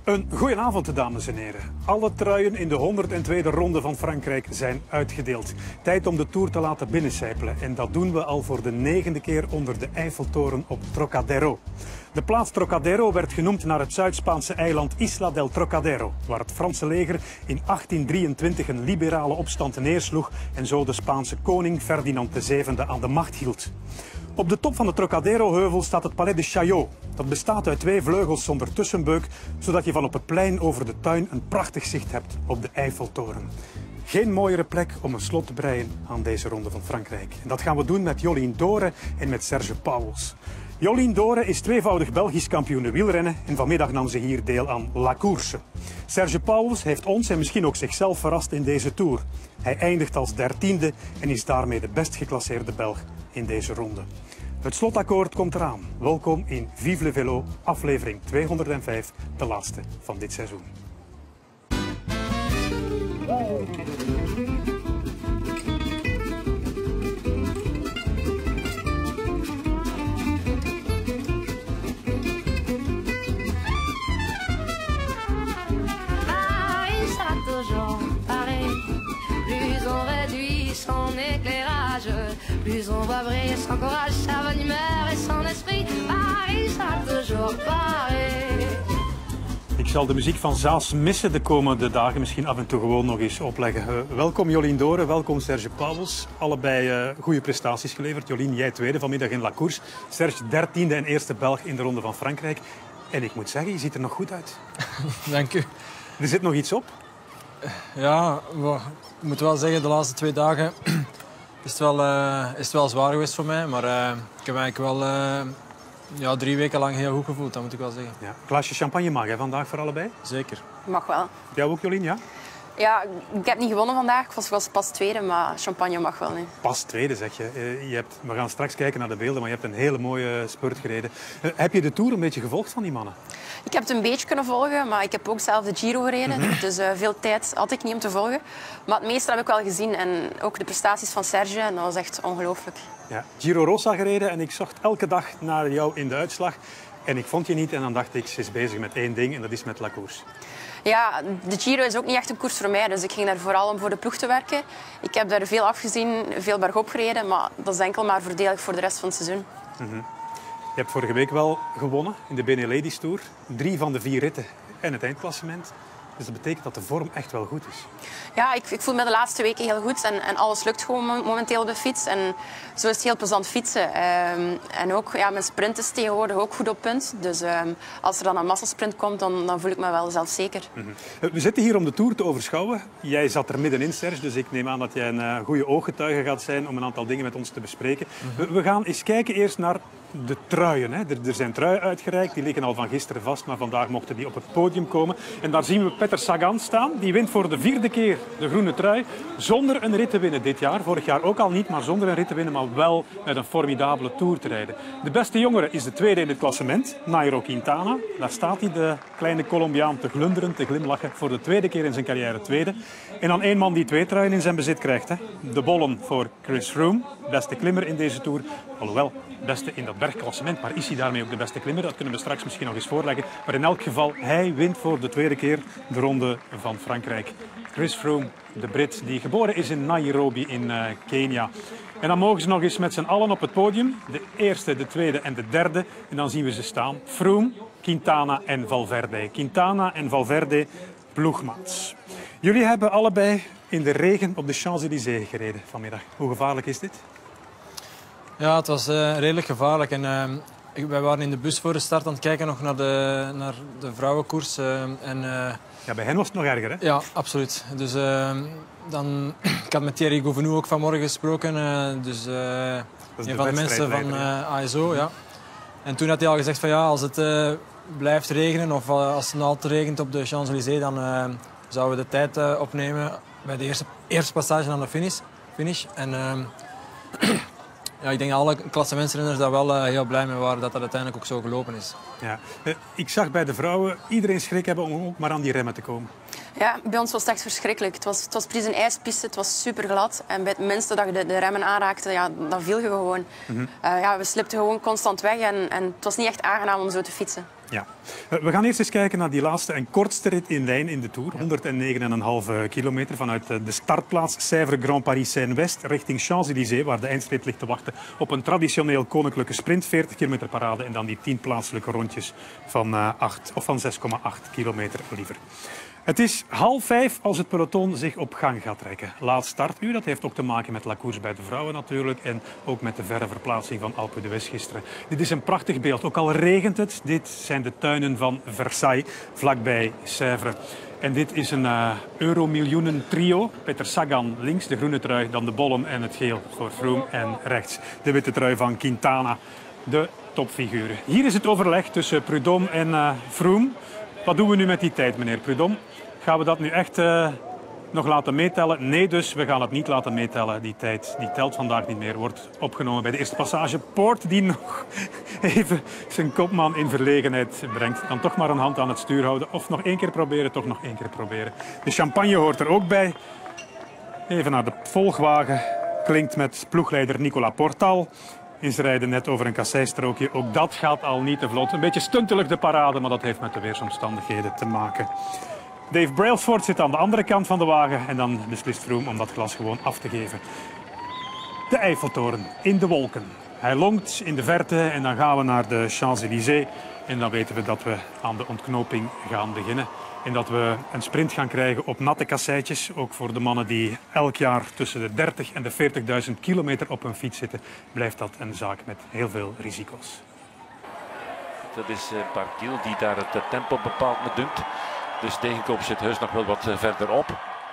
Een goedenavond, dames en heren. Alle truien in de 102e ronde van Frankrijk zijn uitgedeeld. Tijd om de Tour te laten binnencijpelen. En dat doen we al voor de 9e keer onder de Eiffeltoren op Trocadero. De plaats Trocadero werd genoemd naar het Zuid-Spaanse eiland Isla del Trocadero, waar het Franse leger in 1823 een liberale opstand neersloeg en zo de Spaanse koning Ferdinand VII aan de macht hield. Op de top van de Trocadero-heuvel staat het Palais de Chaillot. Dat bestaat uit 2 vleugels zonder tussenbeuk, zodat je van op het plein over de tuin een prachtig zicht hebt op de Eiffeltoren. Geen mooiere plek om een slot te breien aan deze ronde van Frankrijk. En dat gaan we doen met Jolien D'Hoore en met Serge Pauwels. Jolien D'Hoore is tweevoudig Belgisch kampioen wielrennen en vanmiddag nam ze hier deel aan La Course. Serge Pauwels heeft ons en misschien ook zichzelf verrast in deze Tour. Hij eindigt als 13e en is daarmee de best geclasseerde Belg in deze ronde. Het slotakkoord komt eraan. Welkom in Vive le Vélo, aflevering 205, de laatste van dit seizoen. Plus on voit briller son courage, sa bonne humeur et son esprit. Paris sera toujours Paris. Ik zal de muziek van Zaas missen de komende dagen, misschien af en toe gewoon nog eens opleggen. Welkom Jolien D'Hoore, welkom Serge Pauwels. Allebei goede prestaties geleverd. Jolien, jij tweede vanmiddag in La Course. Serge 13e en eerste Belg in de Ronde van Frankrijk. En ik moet zeggen, je ziet er nog goed uit. Dank u. Er zit nog iets op? Ja, ik moet wel zeggen, de laatste 2 dagen is het wel zwaar geweest voor mij. Maar ik heb eigenlijk wel 3 weken lang heel goed gevoeld, dat moet ik wel zeggen. Ja. Glaasje champagne mag hè, vandaag voor allebei? Zeker. Mag wel. Jij ook, Jolien, ja? Ja, ik heb niet gewonnen vandaag. Ik was pas tweede, maar champagne mag wel nu. Pas tweede, zeg je. We gaan straks kijken naar de beelden, maar je hebt een hele mooie spurt gereden. Heb je de Tour een beetje gevolgd van die mannen? Ik heb het een beetje kunnen volgen, maar ik heb ook zelf de Giro gereden. Dus veel tijd had ik niet om te volgen. Maar het meeste heb ik wel gezien. En ook de prestaties van Serge, en dat was echt ongelooflijk. Ja, Giro Rosa gereden en ik zocht elke dag naar jou in de uitslag. En ik vond je niet en dan dacht ik, ze is bezig met 1 ding en dat is met La Course. Ja, de Giro is ook niet echt een koers voor mij, dus ik ging daar vooral om voor de ploeg te werken. Ik heb daar veel afgezien, veel bergop gereden, maar dat is enkel maar voordelig voor de rest van het seizoen. Je hebt vorige week wel gewonnen in de Beneladies Tour. 3 van de 4 ritten en het eindklassement. Dus dat betekent dat de vorm echt wel goed is. Ja, ik voel me de laatste weken heel goed en alles lukt gewoon momenteel op de fiets. En zo is het heel plezant fietsen. En ook mijn sprint is tegenwoordig ook goed op punt. Dus als er dan een massasprint komt, dan voel ik me wel zelfzeker. We zitten hier om de Tour te overschouwen. Jij zat er middenin, Serge, dus ik neem aan dat jij een goede ooggetuige gaat zijn om een aantal dingen met ons te bespreken. We gaan eens kijken eerst naar de truien. Hè. Er zijn truien uitgereikt, die liggen al van gisteren vast, maar vandaag mochten die op het podium komen. En daar zien we Peter Sagan staan. Die wint voor de 4e keer de groene trui, zonder een rit te winnen dit jaar. Vorig jaar ook al niet, maar zonder een rit te winnen, maar wel met een formidabele Tour te rijden. De beste jongere is de tweede in het klassement, Nairo Quintana. Daar staat hij, de kleine Colombiaan, te glunderen, te glimlachen, voor de 2e keer in zijn carrière tweede. En dan 1 man die 2 truien in zijn bezit krijgt. Hè. De bollen voor Chris Froome, beste klimmer in deze Tour. Alhoewel, beste in dat bergklassement, maar is hij daarmee ook de beste klimmer? Dat kunnen we straks misschien nog eens voorleggen. Maar in elk geval, hij wint voor de 2e keer de Ronde van Frankrijk. Chris Froome, de Brit, die geboren is in Nairobi in Kenia. En dan mogen ze nog eens met z'n allen op het podium. De eerste, de tweede en de derde. En dan zien we ze staan. Froome, Quintana en Valverde. Quintana en Valverde, ploegmaats. Jullie hebben allebei in de regen op de Champs-Élysées gereden vanmiddag. Hoe gevaarlijk is dit? Ja, het was redelijk gevaarlijk. En, wij waren in de bus voor de start aan het kijken nog naar de vrouwenkoers. Ja, bij hen was het nog erger, hè? Ja, absoluut. Dus, ik had met Thierry Gouvenou ook vanmorgen gesproken. Een van de mensen van ASO. Ja. En toen had hij al gezegd van ja, als het blijft regenen of als het altijd regent op de Champs-Élysées, dan zouden we de tijd opnemen bij de eerste passage aan de finish. En ja, ik denk dat alle klassementsrenners daar wel heel blij mee waren dat dat uiteindelijk ook zo gelopen is. Ja. Ik zag bij de vrouwen iedereen schrik hebben om ook maar aan die remmen te komen. Ja, bij ons was het echt verschrikkelijk. Het was precies een ijspiste, het was super glad. En bij het minste dat je de remmen aanraakte, ja, dan viel je gewoon. We slipten gewoon constant weg en het was niet echt aangenaam om zo te fietsen. Ja. We gaan eerst eens kijken naar die laatste en kortste rit in lijn in de Tour. 109,5 kilometer vanuit de startplaats Sèvres Grand Paris Seine-West richting Champs-Élysées, waar de eindstreep ligt te wachten op een traditioneel koninklijke sprint, 40 km parade en dan die 10 plaatselijke rondjes van 6,8 kilometer liever. Het is 4:30 als het peloton zich op gang gaat trekken. Laat startuur, dat heeft ook te maken met La Course bij de vrouwen natuurlijk en ook met de verre verplaatsing van Alpe d'Huez gisteren. Dit is een prachtig beeld, ook al regent het. Dit zijn de tuinen van Versailles, vlakbij Sèvres. En dit is een euromiljoenen trio. Peter Sagan links, de groene trui, dan de bollen en het geel voor Froome. En rechts de witte trui van Quintana, de topfiguren. Hier is het overleg tussen Prudhomme en Froome. Wat doen we nu met die tijd, meneer Prudhomme? Gaan we dat nu echt nog laten meetellen? Nee, dus we gaan het niet laten meetellen. Die tijd die telt vandaag niet meer. Wordt opgenomen bij de eerste passage. Poort die nog even zijn kopman in verlegenheid brengt. Dan toch maar een hand aan het stuur houden. Of nog één keer proberen, toch nog één keer proberen. De champagne hoort er ook bij. Even naar de volgwagen. Klinkt met ploegleider Nicolas Portal. Ze rijden net over een kasseistrookje. Ook dat gaat al niet te vlot. Een beetje stuntelig de parade, maar dat heeft met de weersomstandigheden te maken. Dave Brailsford zit aan de andere kant van de wagen en dan beslist Froome om dat glas gewoon af te geven. De Eiffeltoren in de wolken. Hij lonkt in de verte en dan gaan we naar de Champs-Élysées. En dan weten we dat we aan de ontknoping gaan beginnen. En dat we een sprint gaan krijgen op natte kasseitjes. Ook voor de mannen die elk jaar tussen de 30 en de 40.000 kilometer op hun fiets zitten, blijft dat een zaak met heel veel risico's. Dat is Barguil die daar het tempo bepaalt, me dunkt. Dus Degenkolb zit heus nog wel wat verderop.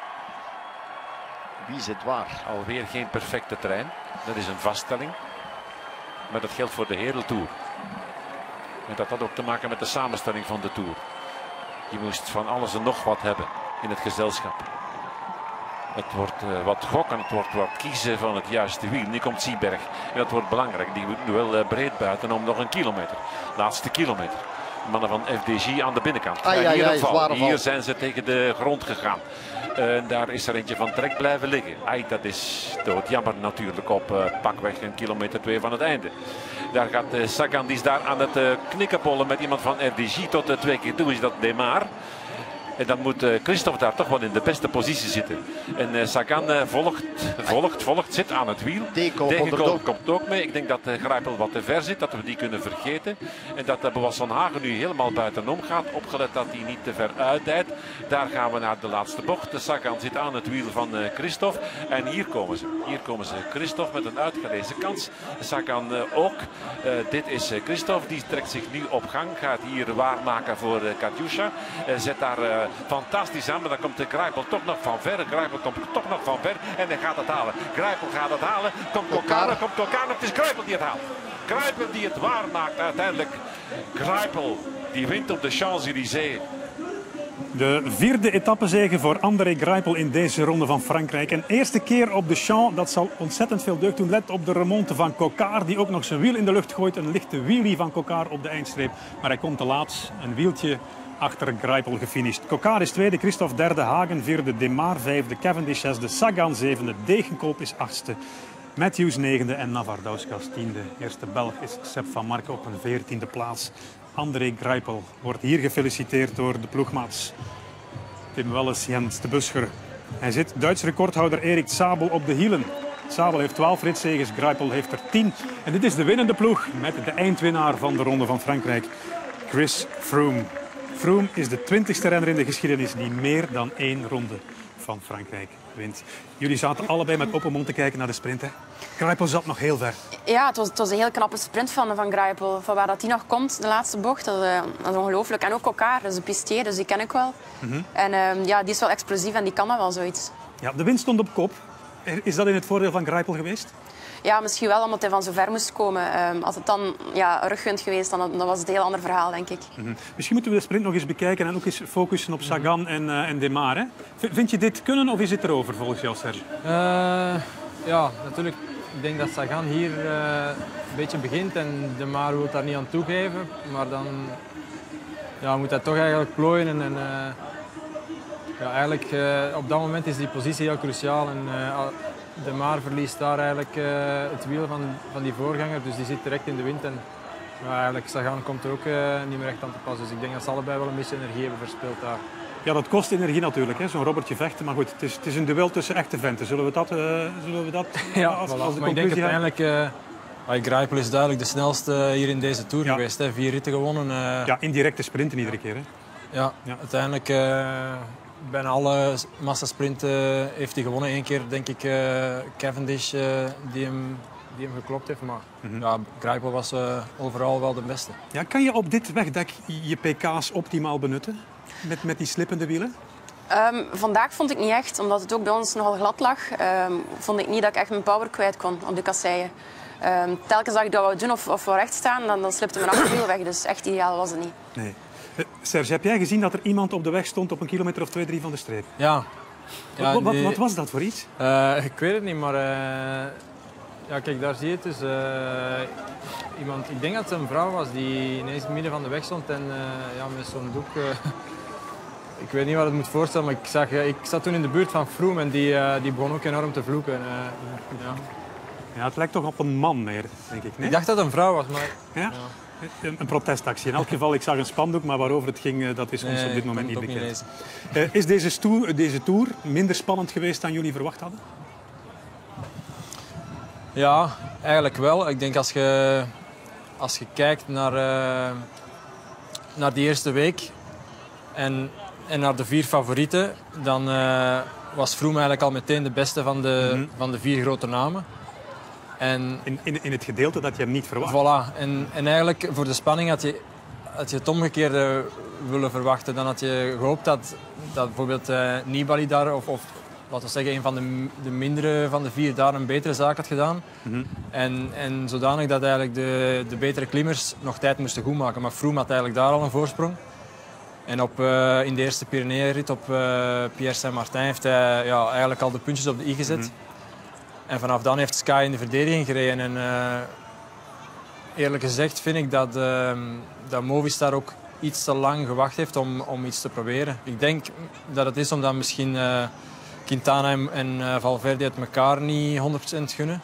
Wie zit waar? Alweer geen perfecte trein. Dat is een vaststelling. Maar dat geldt voor de hele Tour. En dat had ook te maken met de samenstelling van de Tour. Je moest van alles en nog wat hebben in het gezelschap. Het wordt wat gokken, het wordt wat kiezen van het juiste wiel. Nu komt Seeberg en dat wordt belangrijk. Die moet nu wel breed buiten om nog een kilometer. Laatste kilometer. Mannen van FDJ aan de binnenkant. Hier zijn ze tegen de grond gegaan. Daar is er eentje van Trek blijven liggen. Dat is doodjammer natuurlijk op pakweg een kilometer 2 van het einde. Daar gaat Sagan, die is daar aan het knikkenpollen met iemand van FDJ tot 2 keer toe is dat Demar. En dan moet Christophe daar toch wel in de beste positie zitten. En Sagan volgt, zit aan het wiel. Degenkolb komt ook mee. Ik denk dat Greipel wat te ver zit, dat we die kunnen vergeten. En dat Boas van Hagen nu helemaal buitenom gaat. Opgelet dat hij niet te ver uitdijt. Daar gaan we naar de laatste bocht. De Sagan zit aan het wiel van Christophe. En hier komen ze. Hier komen ze. Christophe met een uitgelezen kans. Sagan ook. Dit is Christophe. Die trekt zich nu op gang. Gaat hier waarmaken voor Katyusha. Zet daar fantastisch aan, maar dan komt de Greipel toch nog van ver. Greipel komt toch nog van ver en hij gaat het halen. Greipel gaat het halen. Komt Kokar. Het is Greipel die het haalt. Greipel die het waarmaakt uiteindelijk. Greipel die wint op de Champs-Élysées. De 4e etappezege voor André Greipel in deze ronde van Frankrijk. Een eerste keer op de Champs, dat zal ontzettend veel deugd doen. Let op de remonte van Kokar, die ook nog zijn wiel in de lucht gooit. Een lichte wheelie van Kokar op de eindstreep. Maar hij komt te laat. Een wieltje achter Greipel gefinished. Kokar is tweede, Christophe derde, Hagen vierde, Demar vijfde, Cavendish zesde, Sagan zevende, Degenkolb is achtste, Matthews negende en Navardauskas tiende. Eerste Belg is Sepp van Marken op een 14e plaats. André Greipel wordt hier gefeliciteerd door de ploegmaats. Tim Welles, Jens de Buscher. Hij zit Duits recordhouder Erik Zabel op de hielen. Zabel heeft 12 ritzeges, Greipel heeft er 10. En dit is de winnende ploeg met de eindwinnaar van de Ronde van Frankrijk, Chris Froome. Froome is de 20e renner in de geschiedenis die meer dan 1 ronde van Frankrijk wint. Jullie zaten allebei met open mond te kijken naar de sprint. Hè? Greipel zat nog heel ver. Ja, het was een heel knappe sprint van Greipel. Van waar dat hij nog komt, de laatste bocht, dat is ongelooflijk. En ook Kokar, dat is een pistier, dus die ken ik wel. En die is wel explosief en die kan dat wel zoiets. Ja, de wind stond op kop. Is dat in het voordeel van Greipel geweest? Ja, misschien wel, omdat hij van zo ver moest komen. Als het dan rugwind geweest, dan was het een heel ander verhaal, denk ik. Misschien moeten we de sprint nog eens bekijken en ook eens focussen op Sagan en Demar. Hè? Vind je dit kunnen of is het erover volgens jou, Serge? Ja, natuurlijk. Ik denk dat Sagan hier een beetje begint en Demar wil daar niet aan toegeven. Maar dan moet hij toch eigenlijk plooien en Ja, eigenlijk op dat moment is die positie heel cruciaal. En, de Maar verliest daar eigenlijk het wiel van die voorganger, dus die zit direct in de wind. En eigenlijk Sagan komt er ook niet meer echt aan te pas. Dus ik denk dat ze allebei wel een beetje energie hebben verspeeld daar. Ja, dat kost energie natuurlijk, zo'n Robertje vechten. Maar goed, het is een duel tussen echte venten. Zullen we dat ja, als de maar ik denk uiteindelijk... Greipel is duidelijk de snelste hier in deze Tour geweest. Hè. 4 ritten gewonnen. Ja, indirecte sprinten iedere keer. Hè. Ja, uiteindelijk bijna alle massasprinten heeft hij gewonnen. Eén keer denk ik Cavendish die hem geklopt heeft. Maar ja, Greipel was overal wel de beste. Ja, kan je op dit wegdek je pk's optimaal benutten? Met die slippende wielen? Vandaag vond ik niet echt, omdat het ook bij ons nogal glad lag. Vond ik niet dat ik echt mijn power kwijt kon op de kasseien. Telkens dat ik dat wou doen of wou rechtstaan, dan slipte mijn achterwiel weg. Dus echt ideaal was het niet. Nee. Serge, heb jij gezien dat er iemand op de weg stond op een kilometer of 2, 3 van de streep? Ja. Wat was dat voor iets? Ik weet het niet, maar ja, kijk, daar zie je het. Dus, iemand, ik denk dat het een vrouw was die ineens in het midden van de weg stond en ja, met zo'n doek. Ik weet niet wat het moet voorstellen, maar ik zat toen in de buurt van Froome en die begon ook enorm te vloeken. Ja. Ja, het lijkt toch op een man meer, denk ik. Nee? Ik dacht dat het een vrouw was, maar... Ja? Een protestactie. In elk geval, ik zag een spandoek, maar waarover het ging, dat is ons op dit moment niet bekend. Is deze tour minder spannend geweest dan jullie verwacht hadden? Ja, eigenlijk wel. Ik denk als je kijkt naar die eerste week en naar de 4 favorieten, dan was Froome eigenlijk al meteen de beste van de 4 grote namen. En, in het gedeelte dat je hem niet verwacht. Voilà. En eigenlijk voor de spanning had je het omgekeerde willen verwachten. Dan had je gehoopt dat bijvoorbeeld Nibali daar, of laten we zeggen een van de mindere van de 4 daar een betere zaak had gedaan. En zodanig dat eigenlijk de betere klimmers nog tijd moesten goedmaken. Maar Froome had eigenlijk daar al een voorsprong. En in de eerste Pyreneeënrit op Pierre Saint-Martin heeft hij eigenlijk al de puntjes op de i gezet. En vanaf dan heeft Sky in de verdediging gereden. En eerlijk gezegd vind ik dat Movistar ook iets te lang gewacht heeft om iets te proberen. Ik denk dat het is omdat misschien Quintana en Valverde het elkaar niet 100% gunnen.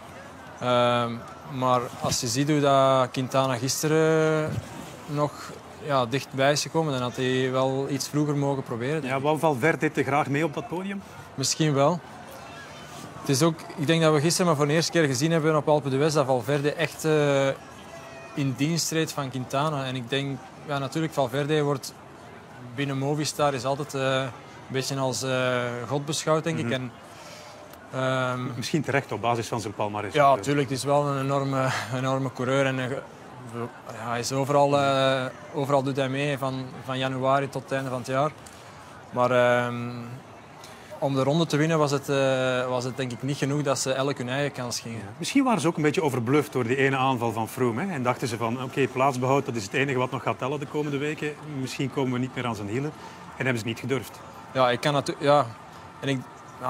Maar als je ziet hoe dat Quintana gisteren nog dichtbij is gekomen, dan had hij wel iets vroeger mogen proberen. Ja, wou Valverde te graag mee op dat podium? Misschien wel. Het is ook, ik denk dat we gisteren maar voor de eerste keer gezien hebben op Alpe d'Huez dat Valverde echt in dienst treedt van Quintana. En ik denk, ja, natuurlijk, Valverde wordt binnen Movistar is altijd een beetje als God beschouwd, denk ik. En, misschien terecht op basis van zijn palmarès. Ja, natuurlijk. Het is wel een enorme coureur. En, hij is overal doet hij mee, van januari tot het einde van het jaar. Maar om de ronde te winnen was het denk ik niet genoeg dat ze elk hun eigen kans gingen. Ja. Misschien waren ze ook een beetje overbluft door die ene aanval van Froome. Hè? En dachten ze van, oké, plaatsbehoud, dat is het enige wat nog gaat tellen de komende weken. Misschien komen we niet meer aan zijn hielen. En hebben ze niet gedurfd. Ja, ik kan natuurlijk... Ja. En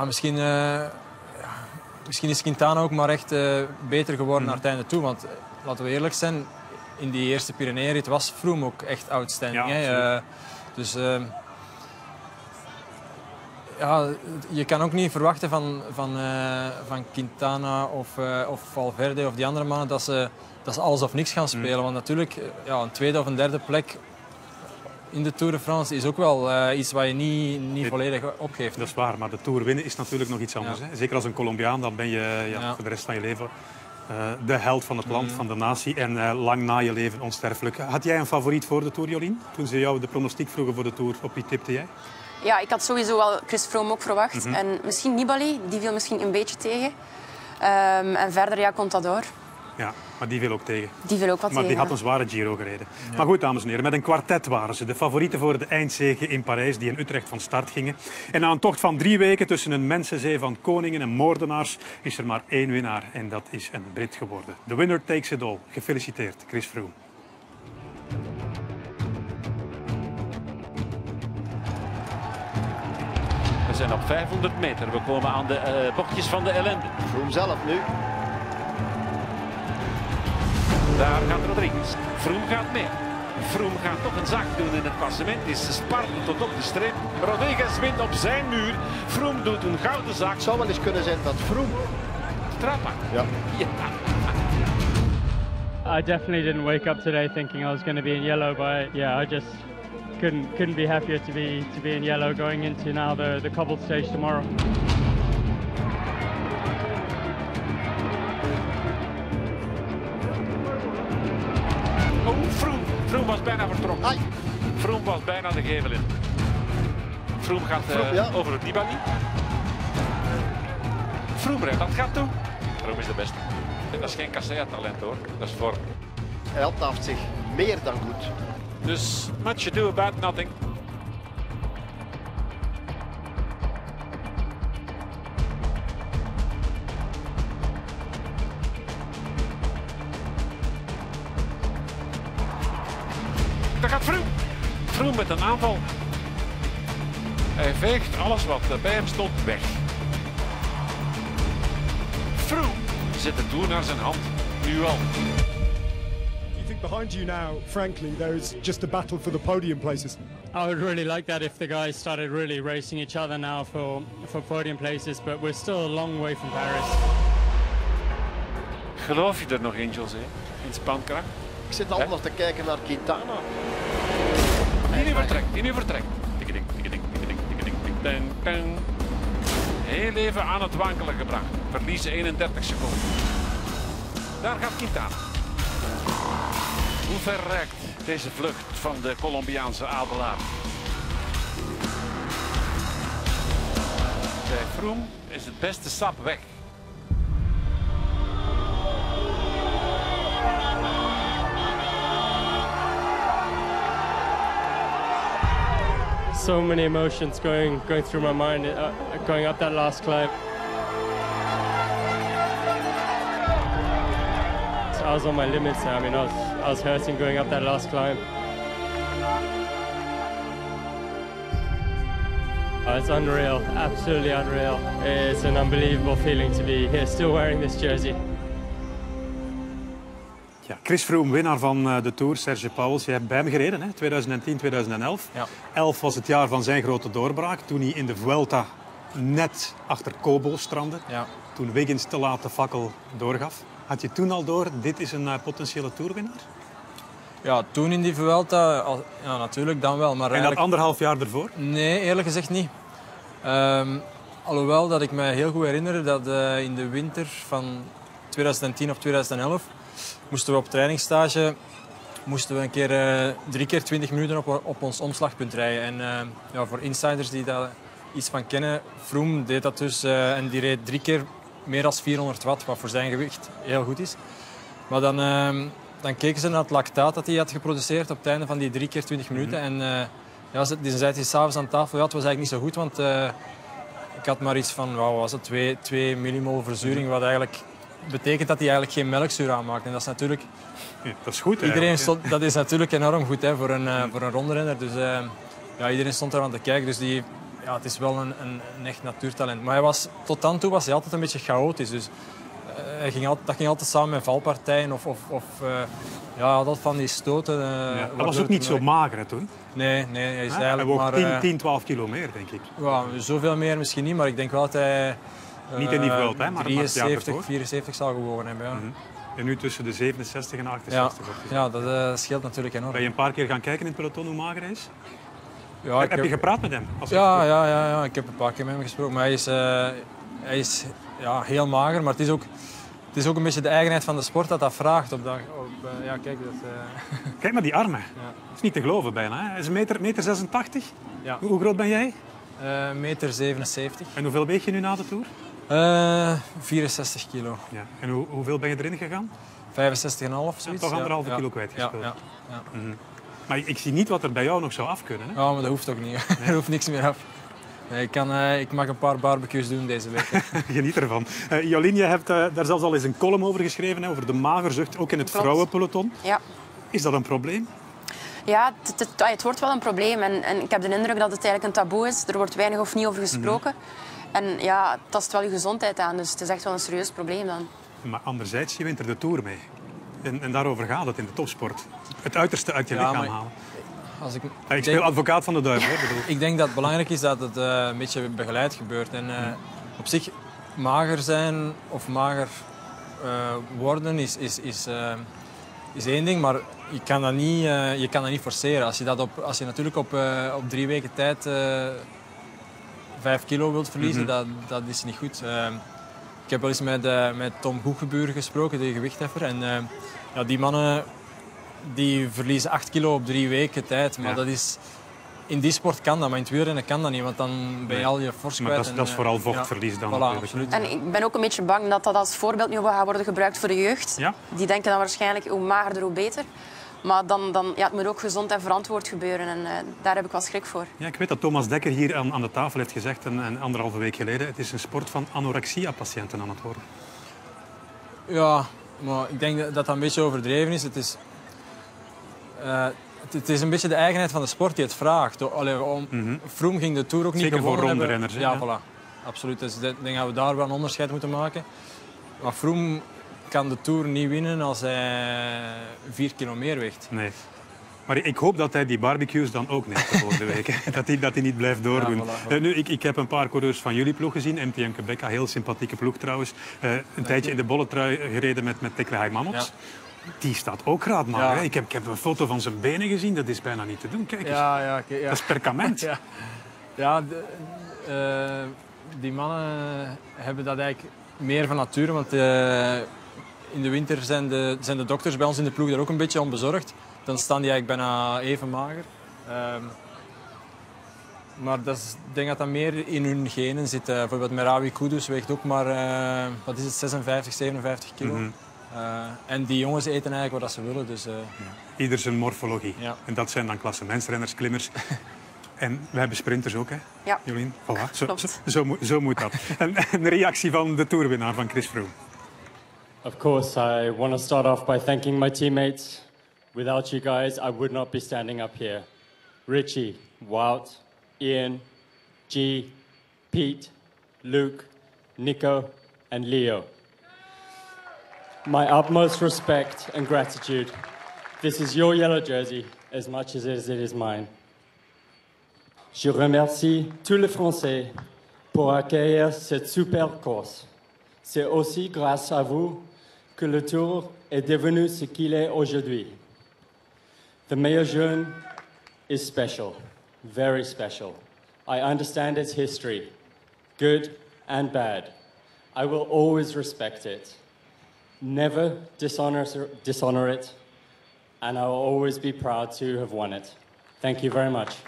misschien is Quintana ook maar echt beter geworden naar het einde toe. Want laten we eerlijk zijn, in die eerste Pyreneeënrit was Froome ook echt outstanding. Ja, dus je kan ook niet verwachten van Quintana of Valverde of die andere mannen dat ze alles of niks gaan spelen. Want natuurlijk, een tweede of een derde plek in de Tour de France is ook wel iets wat je niet volledig opgeeft. Dat is waar, maar de Tour winnen is natuurlijk nog iets anders. Hè? Zeker als een Colombiaan, dan ben je voor de rest van je leven de held van het land, van de natie en lang na je leven onsterfelijk. Had jij een favoriet voor de Tour, Jolien? Toen ze jou de pronostiek vroegen voor de Tour, op wie tipte jij? Ja, ik had sowieso wel Chris Froome ook verwacht. En misschien Nibali, die viel misschien een beetje tegen. En verder, Contador. Ja, maar die viel ook tegen. Die viel ook wat maar tegen. Die had een zware Giro gereden. Ja. Maar goed, dames en heren, met een kwartet waren ze. De favorieten voor de eindzege in Parijs, die in Utrecht van start gingen. En na een tocht van 3 weken tussen een mensenzee van koningen en moordenaars is er maar 1 winnaar. En dat is een Brit geworden. The winner takes it all. Gefeliciteerd, Chris Froome. We zijn op 500 meter. We komen aan de bochtjes van de ellende. Froome zelf nu. Daar gaat Rodriguez. Froome gaat mee. Froome gaat toch een zak doen in het klassement. Is spartelen tot op de streep. Rodriguez wint op zijn muur. Froome doet een gouden zak. Het zou wel eens kunnen zijn dat Froome Trappa. Ja. I definitely didn't wake up today thinking I was going to be in yellow, but yeah, I just couldn't be happier to be in yellow going into now the cobbled stage tomorrow. Oh, Froome was bijna vertrokken. Ai. Froome was bijna de gevel in. Froome gaat ja. over het Nibali. Froome rijdt dat gat toe. Froome is de beste. En dat is geen Kaseya-talent hoor, dat is vorm. Hij handhaaft zich meer dan goed. Dus much ado about nothing. Daar gaat Froome. Froome met een aanval. Hij veegt alles wat bij hem stond weg. Froome zet de Tour naar zijn hand. Nu al. Do you think behind you now, frankly, there is just a battle for the podium places? I would really like that if the guys started really racing each other now for podium places, but we're still a long way from Paris. Geloof je er nog in, José? In spankracht? Ik zit al nog te kijken naar Quintana. Die nu vertrekt. Tikkeding, tikkeding, tikkeding, tikkeding, tikkeding, tikkeding. Heel even aan het wankelen gebracht. Verliezen 31 seconden. Daar gaat Quintana. Hoe ver reikt deze vlucht van de Colombiaanse adelaar? Bij Froome is het beste sap weg. So many emotions going through my mind going up that last climb. So I was on my limits. I mean, I was hurting going up that last climb. It's unreal, absolutely unreal. It's an unbelievable feeling to be here, still wearing this jersey. Ja, Chris Froome, winnaar van de Tour. Serge Pauwels, jij hebt bij hem gereden, hè? 2010, 2011. Ja. 11 was het jaar van zijn grote doorbraak. Toen hij in de Vuelta net achter Kobo strandde. Ja. Toen Wiggins te laat de fakkel doorgaf. Had je toen al door, dit is een potentiële Tourwinnaar? Ja, toen in die Vuelta, ja, natuurlijk dan wel. Maar En dat anderhalf jaar ervoor? Nee, eerlijk gezegd niet. Alhoewel dat ik me heel goed herinner dat in de winter van 2010 of 2011 moesten we op trainingsstage een keer 3 keer 20 minuten op ons omslagpunt rijden. En ja, voor insiders die daar iets van kennen, Froome deed dat dus en die reed 3 keer meer dan 400 watt, wat voor zijn gewicht heel goed is. Maar dan keken ze naar het lactaat dat hij had geproduceerd op het einde van die 3 keer 20 minuten. En ja, die zei hij s'avonds aan tafel, ja, het was eigenlijk niet zo goed, want ik had maar iets van, wat was het, 2 millimol verzuring, wat eigenlijk betekent dat hij eigenlijk geen melkzuur aanmaakt. En dat is natuurlijk... Ja, dat is goed. Dat is natuurlijk enorm goed hè, voor een rondrenner. Dus ja, iedereen stond eraan te kijken. Dus ja, het is wel een echt natuurtalent. Maar tot dan toe was hij altijd een beetje chaotisch. Dus dat ging altijd samen met valpartijen of ja, dat van die stoten. Dat was ook niet zo mager hè, toen? Nee, hij is eigenlijk hij maar... 10, 12 kilo meer, denk ik. Ja, zoveel meer misschien niet, maar ik denk wel dat hij... niet in die Vuelta, hè, maar 73, 74 zal gewogen hebben. Ja. En nu tussen de 67 en 68. Ja, dat scheelt natuurlijk enorm. Ben je een paar keer gaan kijken in het peloton hoe mager hij is? Ja, heb je gepraat met hem? Ja, ik heb een paar keer met hem gesproken. Maar hij is ja, heel mager, maar het is ook een beetje de eigenheid van de sport dat vraagt. Ja, kijk, Kijk maar die armen. Ja. Dat is niet te geloven bijna. Hè? Hij is een meter 86. Ja. Hoe groot ben jij? Meter 77. En hoeveel weeg je nu na de Tour? 64 kilo. Ja. En hoeveel ben je erin gegaan? 65,5 zoiets. Ja, toch anderhalve kilo kwijtgespeeld. Ja. Maar ik zie niet wat er bij jou nog zou af kunnen. Hè? Ja, maar dat hoeft ook niet. Nee. Er hoeft niks meer af. Nee, ik mag een paar barbecues doen deze week. Geniet ervan. Jolien, je hebt daar zelfs al eens een column over geschreven, hè, over de magerzucht, ook in het vrouwenpeloton. Ja. Is dat een probleem? Ja, het wordt wel een probleem. En ik heb de indruk dat het eigenlijk een taboe is. Er wordt weinig of niet over gesproken. En ja, het tast wel je gezondheid aan. Dus het is echt wel een serieus probleem dan. Maar anderzijds, je wint er de Tour mee. En daarover gaat het in de topsport. Het uiterste uit je lichaam halen. Ik speel advocaat van de duivel. Ik denk dat het belangrijk is dat het een beetje begeleid gebeurt. En op zich, mager zijn of mager worden is één ding, maar je kan dat niet forceren. Als je natuurlijk op 3 weken tijd 5 kilo wilt verliezen, dat is niet goed. Ik heb wel eens met Tom Goegebuur gesproken, de gewichtheffer. En die mannen die verliezen 8 kilo op 3 weken tijd. Maar dat is, in die sport kan dat, maar in het wielrennen kan dat niet. Want dan ben je al je fors kwijt. Maar dat is vooral vochtverlies dan. Voilà, absoluut. En ik ben ook een beetje bang dat dat als voorbeeld nu gaat worden gebruikt voor de jeugd. Ja? Die denken dan waarschijnlijk hoe magerder, hoe beter. Maar het moet ook gezond en verantwoord gebeuren. En daar heb ik wel schrik voor. Ja, ik weet dat Thomas Dekker hier aan de tafel heeft gezegd, een 1,5 week geleden, het is een sport van anorexia-patiënten aan het worden. Ja, maar ik denk dat dat een beetje overdreven is. Het is een beetje de eigenheid van de sport die het vraagt. Froome ging de Tour ook niet zeker gewonnen voor rondrenners. Ja, voilà. Absoluut. Dus ik denk dat we daar wel een onderscheid moeten maken. Maar Froome kan de Tour niet winnen als hij 4 kilo meer weegt. Nee. Maar ik hoop dat hij die barbecues dan ook neemt de volgende week. Dat hij niet blijft doordoen. Ja, voilà. Nu, ik heb een paar coureurs van jullie ploeg gezien. MTM Quebec, heel sympathieke ploeg trouwens. Een tijdje in de bolletrui gereden met Tekle Haimanots. Ja. Die staat ook graadmager. Ja. Ik heb een foto van zijn benen gezien. Dat is bijna niet te doen. Kijk eens. Ja. Dat is perkament. Die mannen hebben dat eigenlijk meer van nature. Want in de winter zijn de dokters bij ons in de ploeg daar ook een beetje onbezorgd. Dan staan die eigenlijk bijna even mager. Maar ik denk dat dat meer in hun genen zit. Bijvoorbeeld Merawi Kudus weegt ook maar 56, 57 kilo. Mm-hmm. En die jongens eten eigenlijk wat ze willen. Dus, ieder zijn morfologie. Ja. En dat zijn dan klassementsrenners, klimmers. En we hebben sprinters ook, hè? Ja. Jolien? Voilà. Zo moet dat. Een reactie van de toerwinnaar van Chris Froome. Of course, I want to start off by thanking my teammates. Without you guys, I would not be standing up here. Richie, Wout, Ian, G, Pete, Luke, Nico, and Leo. My utmost respect and gratitude. This is your yellow jersey as much as it is mine. Je remercie tous les Français pour accueillir cette super course. C'est aussi grâce à vous que le Tour est devenu ce qu'il est aujourd'hui. The Maillot Jaune is special, very special. I understand its history, good and bad. I will always respect it. Never dishonor it, and I will always be proud to have won it. Thank you very much.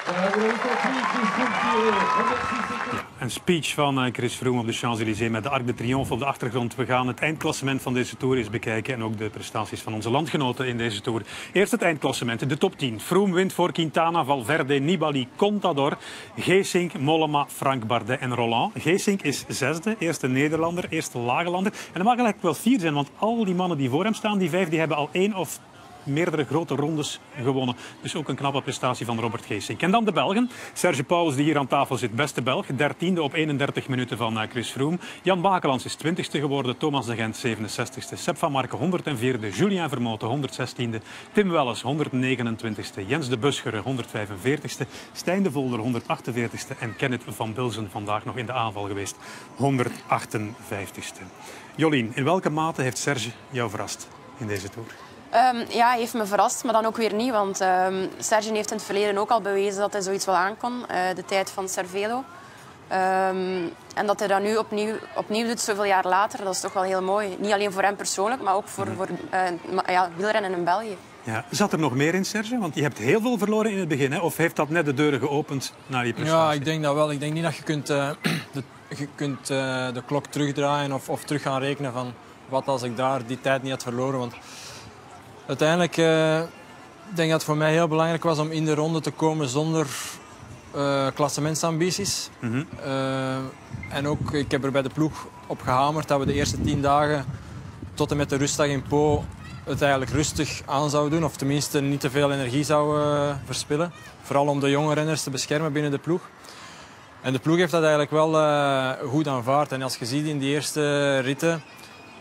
Een speech van Chris Froome op de Champs-Élysées met de Arc de Triomphe op de achtergrond. We gaan het eindklassement van deze Tour eens bekijken en ook de prestaties van onze landgenoten in deze Tour. Eerst het eindklassement, de top 10. Froome wint voor Quintana, Valverde, Nibali, Contador, Geesink, Mollema, Frank Bardet en Roland. Geesink is 6e, eerste Nederlander, eerste Lagelander. En dat mag eigenlijk wel 4 zijn, want al die mannen die voor hem staan, die 5, die hebben al 1 of meerdere grote rondes gewonnen. Dus ook een knappe prestatie van Robert Geesink. En dan de Belgen. Serge Pauwels, die hier aan tafel zit, beste Belg. 13e op 31 minuten van Chris Froome. Jan Bakelands is 20e geworden. Thomas de Gent 67e. Sepp van Marken 104e. Julien Vermoten 116e. Tim Welles 129e. Jens de Buschere 145e. Stijn de Volder 148e. En Kenneth van Bilzen vandaag nog in de aanval geweest. 158e. Jolien, in welke mate heeft Serge jou verrast in deze Tour? Hij heeft me verrast, maar dan ook weer niet. Want Serge heeft in het verleden ook al bewezen dat hij zoiets wel aankon. De tijd van Cervelo. En dat hij dat nu opnieuw doet, zoveel jaar later, dat is toch wel heel mooi. Niet alleen voor hem persoonlijk, maar ook voor wielrennen in België. Ja. Zat er nog meer in, Serge? Want je hebt heel veel verloren in het begin. Hè? Of heeft dat net de deuren geopend naar die prestatie? Ja, ik denk dat wel. Ik denk niet dat je kunt de klok terugdraaien of terug gaan rekenen van wat als ik daar die tijd niet had verloren. Want uiteindelijk denk ik dat het voor mij heel belangrijk was om in de ronde te komen zonder klassementsambities. Mm-hmm. En ook, ik heb er bij de ploeg op gehamerd dat we de eerste 10 dagen tot en met de rustdag in Po het eigenlijk rustig aan zouden doen. Of tenminste niet te veel energie zouden verspillen. Vooral om de jonge renners te beschermen binnen de ploeg. En de ploeg heeft dat eigenlijk wel goed aanvaard. En als je ziet in die eerste ritten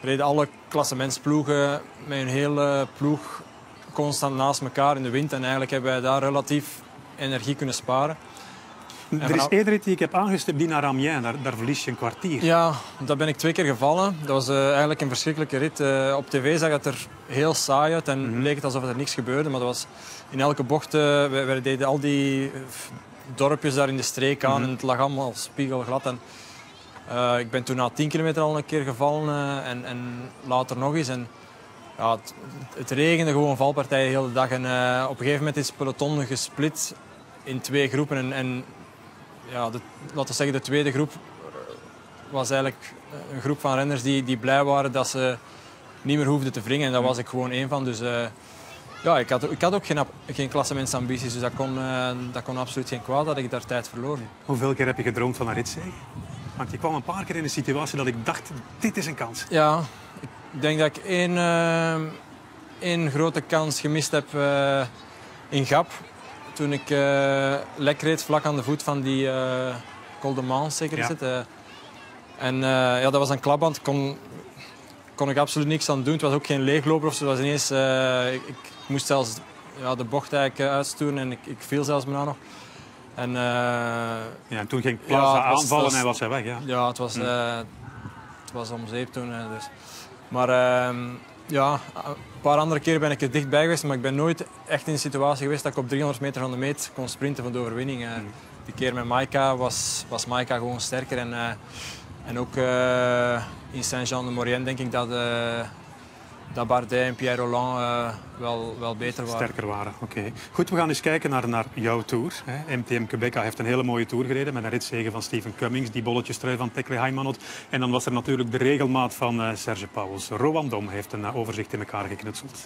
reden alle klassementsploegen met een hele ploeg constant naast elkaar in de wind. En eigenlijk hebben wij daar relatief energie kunnen sparen. Er is één rit die ik heb aangestipt, die naar Amiens. Daar verlies je een kwartier. Ja, daar ben ik 2 keer gevallen. Dat was eigenlijk een verschrikkelijke rit. Op tv zag het er heel saai uit en leek het alsof er niks gebeurde. Maar dat was in elke bocht... wij deden al die dorpjes daar in de streek aan en het lag allemaal spiegelglad. En, ik ben toen na 10 kilometer al een keer gevallen en later nog eens. En, ja, het regende gewoon valpartijen de hele dag. En op een gegeven moment is het peloton gesplit in 2 groepen. En ja, laten we zeggen, de tweede groep was eigenlijk een groep van renners die blij waren dat ze niet meer hoefden te wringen. En daar was ik gewoon één van. Dus ja, ik had ook geen klassementsambities. Dus dat kon absoluut geen kwaad dat ik daar tijd verloor. Hoeveel keer heb je gedroomd van een ritzege? Want je kwam een paar keer in een situatie dat ik dacht, dit is een kans. Ja, ik denk dat ik één grote kans gemist heb in Gap. Toen ik lek reed vlak aan de voet van die Col de Mans, zeker is het. En ja, dat was een klapband. Kon ik absoluut niks aan doen. Het was ook geen leegloper of zo. Het was ineens, ik moest zelfs de bocht eigenlijk uitsturen en ik viel zelfs bijna nog. En toen ging Plaza aanvallen en was hij weg. Ja, het was om zeep toen. Dus. Maar ja, een paar andere keren ben ik er dichtbij geweest, maar ik ben nooit echt in een situatie geweest dat ik op 300 meter van de meet kon sprinten voor de overwinning. Die keer met Maika was Maika gewoon sterker. En ook in Saint-Jean-de-Maurienne denk ik dat Bardet en Pierre Rolland wel beter waren. Sterker waren, oké. Goed, we gaan eens kijken naar jouw Tour. MTM Quebec heeft een hele mooie Tour gereden met een ritzege van Stephen Cummings, die bolletjestrui van Tekle Haymanot. En dan was er natuurlijk de regelmaat van Serge Pauwels. Rowan Dom heeft een overzicht in elkaar geknutseld.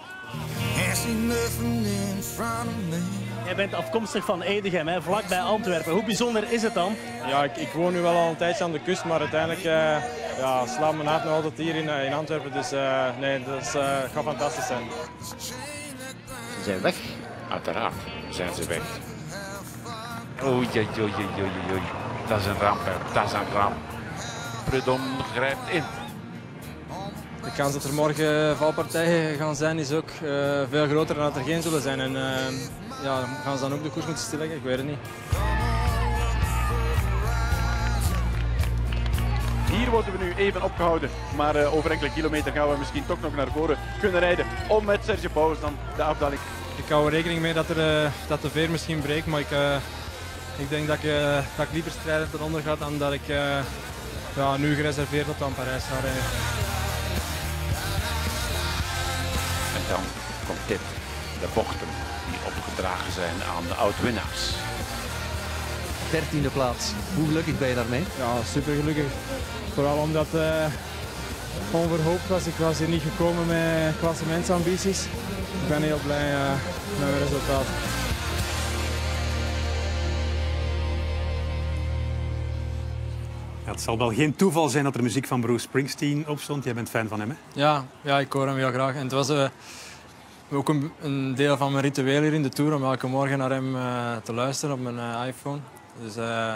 Jij bent afkomstig van Edegem, hè, vlakbij Antwerpen. Hoe bijzonder is het dan? Ja, ik woon nu wel al een tijdje aan de kust, maar uiteindelijk slaat mijn hart nog altijd hier in Antwerpen. Dus nee, dat gaat fantastisch zijn. Ze zijn weg. Uiteraard zijn ze weg. Oei. Dat is een ramp, hè. Dat is een ramp. Prudhomme grijpt in. De kans dat er morgen valpartijen gaan zijn is ook veel groter dan dat er geen zullen zijn. En gaan ze dan ook de koers moeten stilleggen? Ik weet het niet. Hier worden we nu even opgehouden, maar over enkele kilometer gaan we misschien toch nog naar voren kunnen rijden om met Serge Pauwels dan de afdaling. Ik hou er rekening mee dat de veer misschien breekt, maar ik denk dat ik liever strijden ten onder ga dan dat ik nu gereserveerd tot aan Parijs ga rijden. En dan komt dit, de bochten die opgedragen zijn aan de oud-winnaars. 13e plaats. Hoe gelukkig ben je daarmee? Ja, super gelukkig. Vooral omdat het onverhoopt was. Ik was hier niet gekomen met klassementsambities. Ik ben heel blij met mijn resultaat. Ja, het zal wel geen toeval zijn dat er muziek van Bruce Springsteen op stond. Jij bent fan van hem, hè? Ja, ik hoor hem heel graag. En het was ook een deel van mijn ritueel hier in de Tour om elke morgen naar hem te luisteren op mijn iPhone. Dus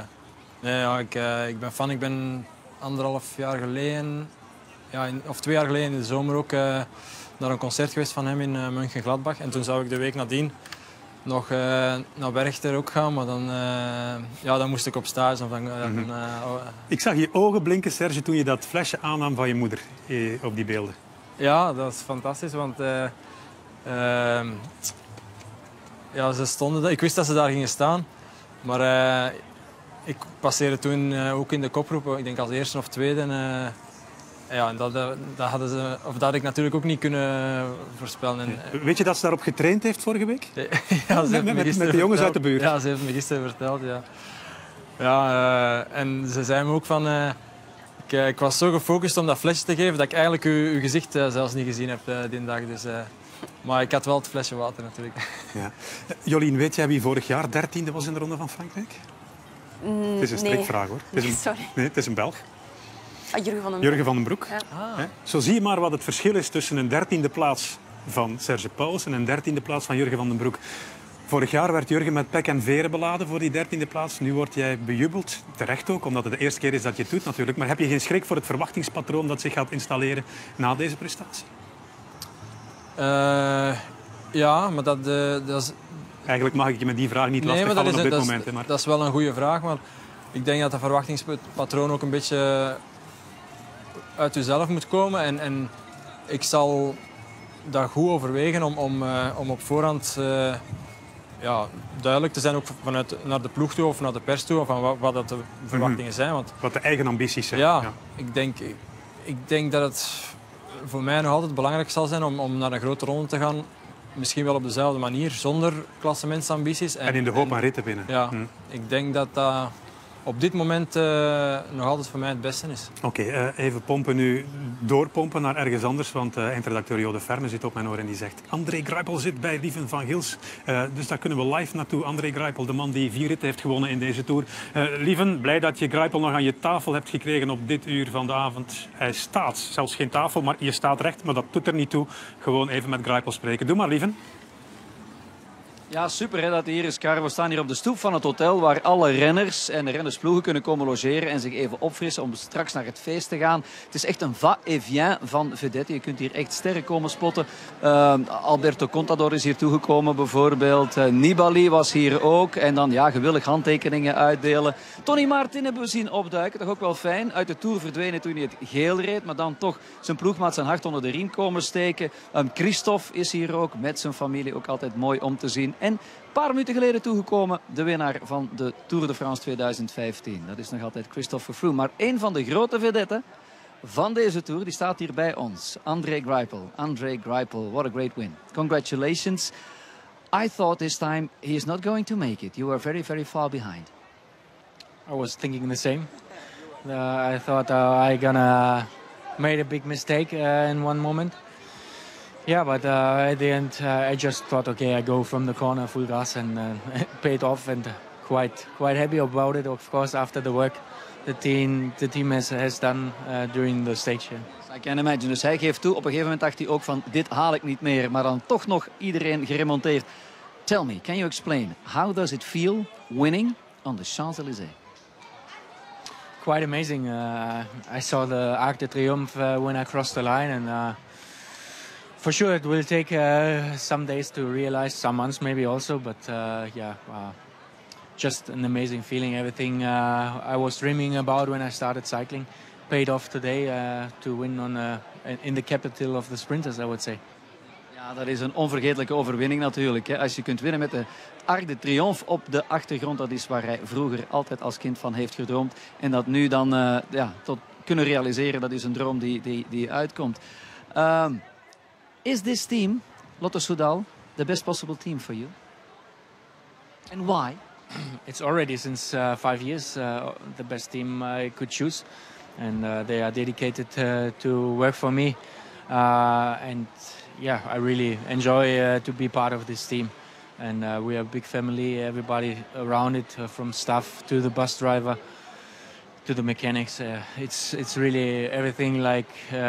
ik ben fan. Ik ben 1,5 jaar geleden, of 2 jaar geleden in de zomer ook naar een concert geweest van hem in Mönchengladbach. En toen zou ik de week nadien nog naar Werchter ook gaan, maar dan moest ik op stage. Ik zag je ogen blinken, Serge, toen je dat flesje aannam van je moeder op die beelden. Ja, dat is fantastisch, want ze stonden daar. Ik wist dat ze daar gingen staan, maar ik passeerde toen ook in de kopgroep, ik denk als eerste of tweede. En dat had ik natuurlijk ook niet kunnen voorspellen. Weet je dat ze daarop getraind heeft vorige week? Ja, met de jongens uit de buurt? Ja, ze heeft me gisteren verteld, ja. En ze zei me ook van... ik was zo gefocust om dat flesje te geven dat ik eigenlijk uw gezicht zelfs niet gezien heb die dag. Dus, maar ik had wel het flesje water natuurlijk. Ja. Jolien, weet jij wie vorig jaar 13e was in de Ronde van Frankrijk? Het is een strikvraag, hoor. Sorry. Nee, het is een Belg. Jurgen van den Broek. Ja. Zo zie je maar wat het verschil is tussen een 13e plaats van Serge Pauwels en een 13e plaats van Jurgen van den Broek. Vorig jaar werd Jurgen met pek en veren beladen voor die 13e plaats. Nu word jij bejubeld. Terecht ook, omdat het de eerste keer is dat je het doet natuurlijk. Maar heb je geen schrik voor het verwachtingspatroon dat zich gaat installeren na deze prestatie? Ja, maar dat is... Eigenlijk mag ik je met die vraag niet lastigvallen op dit moment. Maar... Dat is wel een goede vraag, maar ik denk dat dat verwachtingspatroon ook een beetje uit jezelf moet komen. En ik zal dat goed overwegen om op voorhand duidelijk te zijn, ook naar de ploeg toe of naar de pers toe, van wat dat de verwachtingen zijn. Want, wat de eigen ambities zijn. Ja. Ik denk dat het voor mij nog altijd belangrijk zal zijn om naar een grote ronde te gaan. Misschien wel op dezelfde manier, zonder klassementsambities. En in de hoop aan ritten winnen. Ja, ik denk dat dat op dit moment nog altijd voor mij het beste is. Oké, even pompen nu, doorpompen naar ergens anders. Want eindredacteur Jo de Verme zit op mijn oor en die zegt... André Greipel zit bij Lieven van Gils. Dus daar kunnen we live naartoe. André Greipel, de man die 4 ritten heeft gewonnen in deze Tour. Lieven, blij dat je Greipel nog aan je tafel hebt gekregen op dit uur van de avond. Hij staat, zelfs geen tafel, maar je staat recht. Maar dat doet er niet toe. Gewoon even met Greipel spreken. Doe maar, Lieven. Ja, super hè, dat hij hier is, Carlo. We staan hier op de stoep van het hotel waar alle renners en de rennersploegen kunnen komen logeren en zich even opfrissen om straks naar het feest te gaan. Het is echt een va-et-vient van vedetten. Je kunt hier echt sterren komen spotten. Alberto Contador is hier toegekomen bijvoorbeeld. Nibali was hier ook. En dan gewillig handtekeningen uitdelen. Tony Martin hebben we zien opduiken. Toch ook wel fijn. Uit de Tour verdwenen toen hij het geel reed. Maar dan toch zijn ploegmaat zijn hart onder de riem komen steken. Christophe is hier ook met zijn familie. Ook altijd mooi om te zien. En een paar minuten geleden toegekomen de winnaar van de Tour de France 2015. Dat is nog altijd Christopher Froome. Maar een van de grote vedetten van deze Tour, die staat hier bij ons. André Greipel. André Greipel, what a great win. Congratulations. I thought this time he is not going to make it. You were very, very far behind. I was thinking the same. I thought I gonna made a big mistake in one moment. Yeah, but at the end, I just thought, okay, I go from the corner full gas, and it paid off, and quite happy about it. Of course, after the work the team has done during the stage. Yeah. I can imagine. Dus hij geeft toe. Op een gegeven moment dacht hij ook van, dit haal ik niet meer. Maar dan toch nog iedereen geremonteerd. Tell me, can you explain how does it feel winning on the Champs-Élysées? Quite amazing. I saw the Arc de Triomphe when I crossed the line, and. For sure, it will take some days to realize, some months maybe also, but just an amazing feeling. Everything I was dreaming about when I started cycling paid off today to win in the capital of the sprinters, I would say. Ja, dat is een onvergetelijke overwinning natuurlijk. Hè. Als je kunt winnen met de Arc de Triomphe op de achtergrond, dat is waar hij vroeger altijd als kind van heeft gedroomd. En dat nu dan tot kunnen realiseren, dat is een droom die uitkomt. Is this team, Lotto Soudal, the best possible team for you? And why? It's already since 5 years the best team I could choose. And they are dedicated to work for me. And yeah, I really enjoy to be part of this team. And we are a big family, everybody around it, from staff to the bus driver to the mechanics. It's really everything like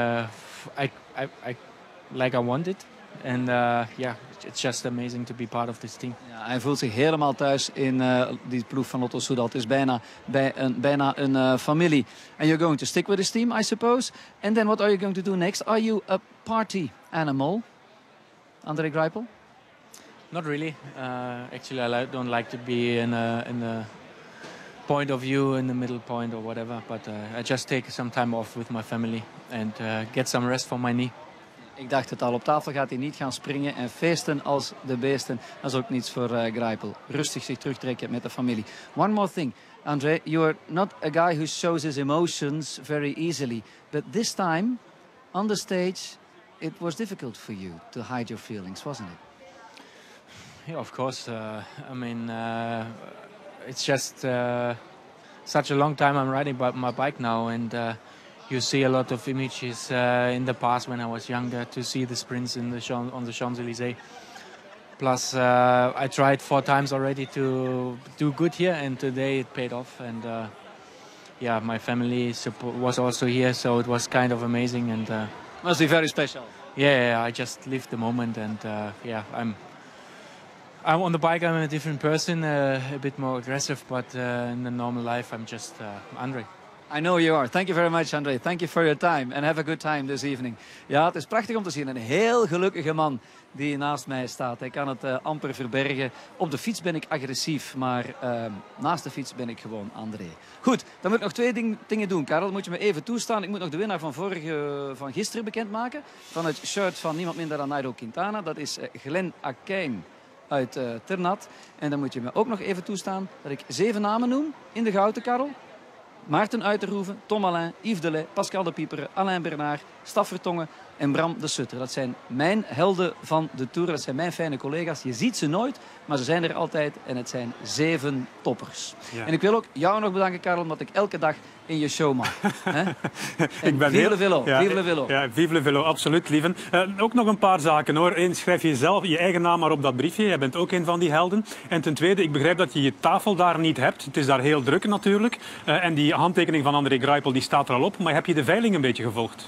I want it. And it's just amazing to be part of this team. Ja, hij voelt zich helemaal thuis in die ploeg van Lotto Soudal. Het is bijna een familie. And you're going to stick with this team, I suppose. And then what are you going to do next? Are you a party animal, André Greipel? Not really. Actually, I don't like to be in a point of view, in the middle point or whatever. But I just take some time off with my family and get some rest for my knee. Ik dacht het al, op tafel gaat hij niet gaan springen en feesten als de beesten. Dat is ook niets voor Greipel. Rustig zich terugtrekken met de familie. One more thing, André, you are not a guy who shows his emotions very easily. But this time, on the stage, it was difficult for you to hide your feelings, wasn't it? Yeah, of course. I mean, it's just such a long time I'm riding my bike now, and you see a lot of images in the past when I was younger to see the sprints on the Champs-Élysées. Plus, I tried 4 times already to do good here, and today it paid off. And my family was also here, so it was kind of amazing. And must be very special. Yeah, I just lived the moment, and On the bike, I'm a different person, a bit more aggressive, but in the normal life, I'm just André. I know you are. Thank you very much, André. Thank you for your time and have a good time this evening. Ja, het is prachtig om te zien. Een heel gelukkige man die naast mij staat. Hij kan het amper verbergen. Op de fiets ben ik agressief, maar naast de fiets ben ik gewoon André. Goed, dan moet ik nog 2 dingen doen. Karel, moet je me even toestaan. Ik moet nog de winnaar van gisteren bekendmaken. Van het shirt van niemand minder dan Nairo Quintana. Dat is Glenn Akijn uit Ternat. En dan moet je me ook nog even toestaan dat ik 7 namen noem in de gouden, Karel. Maarten Uiterhoeven, Tom Alain, Yves Delay, Pascal de Pieperen, Alain Bernard, Staf Vertongen en Bram de Sutter. Dat zijn mijn helden van de Tour. Dat zijn mijn fijne collega's. Je ziet ze nooit, maar ze zijn er altijd. En het zijn 7 toppers. Ja. En ik wil ook jou nog bedanken, Karel, omdat ik elke dag in je show mag. Ik ben vive le vélo. Ja, vive le vélo. Ja, vive le vélo, absoluut, lieven. Ook nog een paar zaken, hoor. Eén, schrijf je eigen naam maar op dat briefje. Jij bent ook een van die helden. En ten tweede, ik begrijp dat je je tafel daar niet hebt. Het is daar heel druk natuurlijk. En die handtekening van André Greipel die staat er al op. Maar heb je de veiling een beetje gevolgd?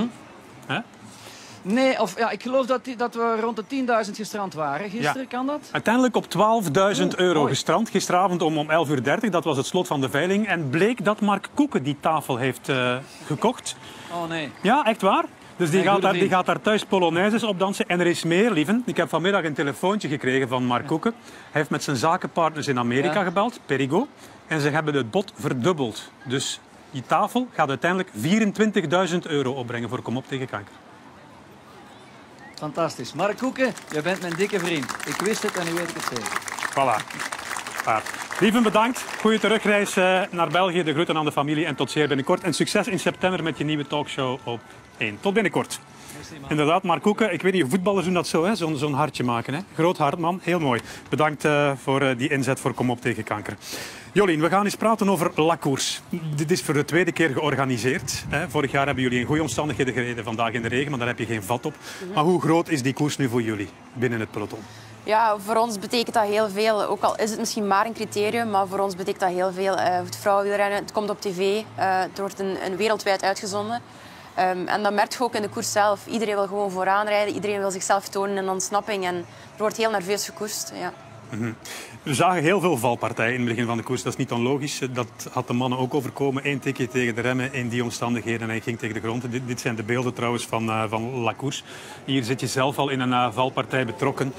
Nee, ik geloof dat we rond de 10.000 gestrand waren gisteren, ja. Kan dat? Uiteindelijk op 12.000 euro gestrand. Gisteravond om 11:30 uur, dat was het slot van de veiling. En bleek dat Mark Koeken die tafel heeft gekocht. Oh nee. Ja, echt waar. Dus die gaat daar thuis Polonaises op dansen. En er is meer, lieven. Ik heb vanmiddag een telefoontje gekregen van Mark Koeken. Hij heeft met zijn zakenpartners in Amerika gebeld, Perigo. En ze hebben het bod verdubbeld. Dus die tafel gaat uiteindelijk 24.000 euro opbrengen voor Kom op tegen kanker. Fantastisch. Mark Koeken, jij bent mijn dikke vriend. Ik wist het en nu weet ik het zeker. Voilà. Lieven, bedankt. Goeie terugreis naar België. De groeten aan de familie en tot zeer binnenkort. En succes in september met je nieuwe talkshow op 1. Tot binnenkort. Inderdaad, Mark Koeken. Ik weet niet, voetballers doen dat zo, zo'n hartje maken. Hè? Groot hart, man. Heel mooi. Bedankt voor die inzet voor Kom op tegen kanker. Jolien, we gaan eens praten over La Course. Dit is voor de 2e keer georganiseerd. Vorig jaar hebben jullie in goede omstandigheden gereden, vandaag in de regen, maar daar heb je geen vat op. Maar hoe groot is die koers nu voor jullie binnen het peloton? Ja, voor ons betekent dat heel veel. Ook al is het misschien maar een criterium, maar voor ons betekent dat heel veel. Het vrouwenwielrennen, het komt op tv, het wordt een wereldwijd uitgezonden. En dat merk je ook in de koers zelf. Iedereen wil gewoon vooraan rijden, iedereen wil zichzelf tonen in ontsnapping. En er wordt heel nerveus gekoerst. Ja. We zagen heel veel valpartijen in het begin van de koers. Dat is niet onlogisch. Dat had de mannen ook overkomen. 1 tikje tegen de remmen in die omstandigheden en hij ging tegen de grond. Dit zijn de beelden trouwens van La Course. Hier zit je zelf al in een valpartij betrokken.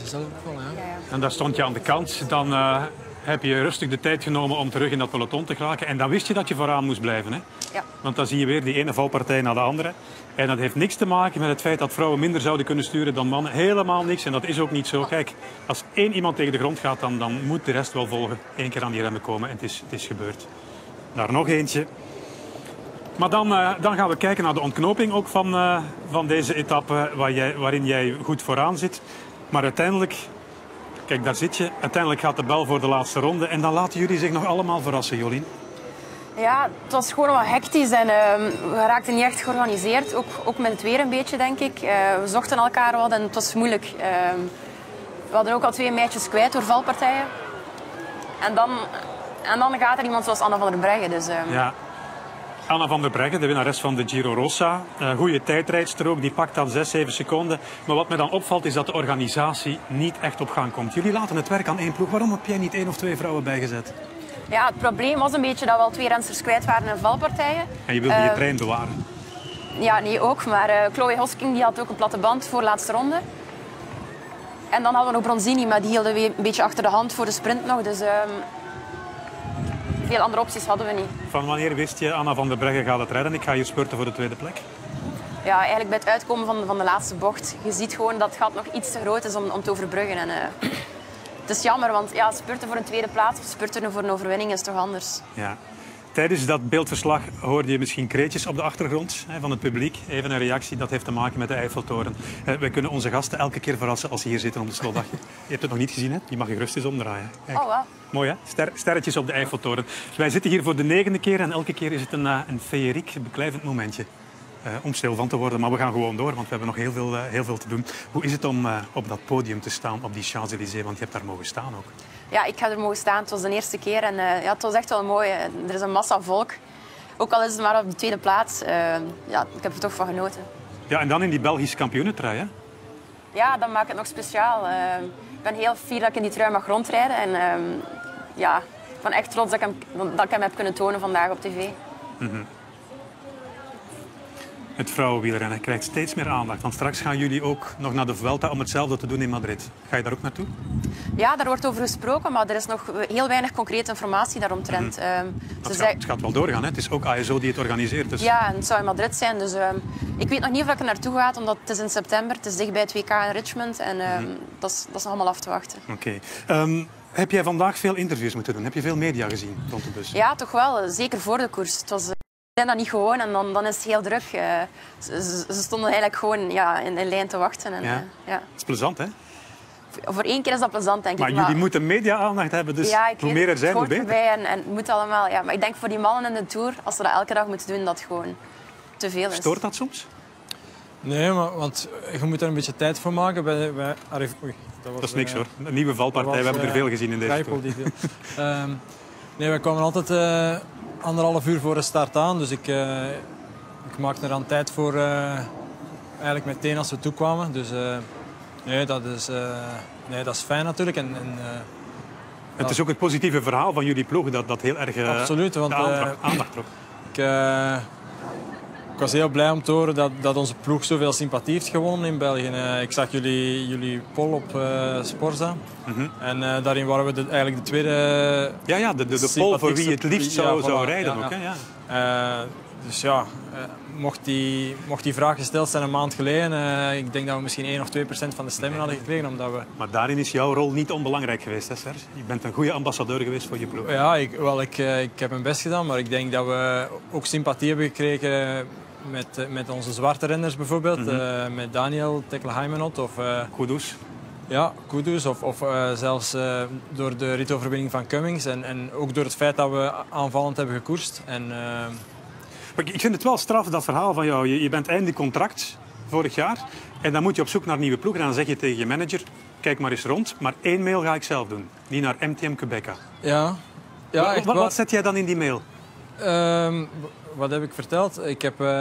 En daar stond je aan de kant. Dan heb je rustig de tijd genomen om terug in dat peloton te geraken. En dan wist je dat je vooraan moest blijven. Hè? Ja. Want dan zie je weer die ene valpartij na de andere. En dat heeft niks te maken met het feit dat vrouwen minder zouden kunnen sturen dan mannen. Helemaal niks. En dat is ook niet zo. Kijk, als 1 iemand tegen de grond gaat, dan moet de rest wel volgen. 1 keer aan die remmen komen. En het is gebeurd. Daar nog eentje. Maar dan gaan we kijken naar de ontknoping ook van deze etappe. Waarin jij goed vooraan zit. Maar uiteindelijk... Kijk, daar zit je. Uiteindelijk gaat de bel voor de laatste ronde. En dan laten jullie zich nog allemaal verrassen, Jolien. Ja, het was gewoon wat hectisch en we raakten niet echt georganiseerd. Ook met het weer een beetje, denk ik. We zochten elkaar wat en het was moeilijk. We hadden ook al 2 meisjes kwijt door valpartijen. En dan gaat er iemand zoals Anna van der Breggen. Dus, Ja. Anna van der Breggen, de winnares van de Giro Rosa. Goede tijdrijdster ook, die pakt dan 6, 7 seconden. Maar wat me dan opvalt is dat de organisatie niet echt op gang komt. Jullie laten het werk aan 1 ploeg. Waarom heb jij niet 1 of 2 vrouwen bijgezet? Ja, het probleem was een beetje dat we al 2 rensters kwijt waren in valpartijen. En je wilde je trein bewaren? Ja, nee, ook. Maar Chloe Hosking die had ook een platte band voor de laatste ronde. En dan hadden we nog Bronzini, maar die hielden we een beetje achter de hand voor de sprint nog. Dus veel andere opties hadden we niet. Van wanneer wist je, Anna van der Breggen gaat het redden? Ik ga hier spurten voor de 2e plek. Ja, eigenlijk bij het uitkomen van de laatste bocht. Je ziet gewoon dat het gat nog iets te groot is om te overbruggen. En, het is jammer, want ja, spurten voor een 2e plaats of spurten voor een overwinning is toch anders. Ja. Tijdens dat beeldverslag hoorde je misschien kreetjes op de achtergrond van het publiek. Even een reactie, dat heeft te maken met de Eiffeltoren. Wij kunnen onze gasten elke keer verrassen als ze hier zitten op de slotdag. Je hebt het nog niet gezien, hè? Die mag je gerust eens omdraaien. Kijk. Oh, wow. Mooi, hè? Sterretjes op de Eiffeltoren. Dus wij zitten hier voor de 9e keer en elke keer is het een feeriek, beklijvend momentje. Om stil van te worden, maar we gaan gewoon door, want we hebben nog heel veel te doen. Hoe is het om op dat podium te staan, op die Champs-Élysées? Want je hebt daar mogen staan ook. Ja, ik ga er mogen staan. Het was de eerste keer en ja, het was echt wel mooi. Er is een massa volk. Ook al is het maar op de 2e plaats. Ja, ik heb er toch van genoten. Ja, en dan in die Belgische kampioenentrui, hè? ja, dat maakt het nog speciaal. Ik ben heel fier dat ik in die trui mag rondrijden. En ja, ik ben echt trots dat ik hem heb kunnen tonen vandaag op tv. Het vrouwenwielrennen krijgt steeds meer aandacht. Want straks gaan jullie ook nog naar de Vuelta om hetzelfde te doen in Madrid. Ga je daar ook naartoe? Ja, daar wordt over gesproken, maar er is nog heel weinig concrete informatie daaromtrent. Het gaat wel doorgaan, hè? Het is ook ASO die het organiseert. Dus... Ja, en het zou in Madrid zijn. Dus ik weet nog niet of ik er naartoe ga, omdat het is in september. Het is dicht bij het WK in Richmond en dat is nog allemaal af te wachten. Oké. Heb jij vandaag veel interviews moeten doen? Heb je veel media gezien rond de bus? Ja, toch wel. Zeker voor de koers. Het was... We zijn dat niet gewoon en dan is het heel druk. Ze stonden eigenlijk gewoon in lijn te wachten. En, ja. Het is plezant, hè? Voor 1 keer is dat plezant, denk ik. Maar jullie moeten media-aandacht hebben, dus hoe meer er zijn, hoe beter. En het moet allemaal. Ja, maar ik denk voor die mannen in de Tour, als ze dat elke dag moeten doen, dat het gewoon te veel is. Stoort dat soms? Nee, want je moet er een beetje tijd voor maken. Dat is niks hoor. Een nieuwe valpartij, we hebben er veel gezien in deze Tour. Nee, wij kwamen altijd 1,5 uur voor de start aan, dus ik maakte er aan tijd voor eigenlijk meteen als we toekwamen. Dus nee, dat is fijn natuurlijk. Het is ook het positieve verhaal van jullie ploeg dat heel erg absoluut, want, aandacht trok. Ik was heel blij om te horen dat onze ploeg zoveel sympathie heeft gewonnen in België. Ik zag jullie poll op Sporza. En daarin waren we eigenlijk de tweede... Ja, de poll voor wie het liefst zou rijden ook. Hè? Dus ja, mocht die vraag gesteld zijn een maand geleden, ik denk dat we misschien 1 of 2% van de stemmen hadden gekregen. Omdat we... Maar daarin is jouw rol niet onbelangrijk geweest, hè, Serge? Je bent een goede ambassadeur geweest voor je ploeg. Ja, ik heb mijn best gedaan, maar ik denk dat we ook sympathie hebben gekregen met onze zwarte renners bijvoorbeeld. Met Daniel Tekle-Heimenot of... Kudus. Ja, Kudus. Of zelfs door de ritoverwinning van Cummings. En ook door het feit dat we aanvallend hebben gekoerst. Maar ik vind het wel straf, dat verhaal van jou. Je bent einde contract vorig jaar. En dan moet je op zoek naar een nieuwe ploeg. En dan zeg je tegen je manager, kijk maar eens rond. Maar 1 mail ga ik zelf doen. Die naar MTM Quebeca. Ja. Wat zet jij dan in die mail? Wat heb ik verteld? Ik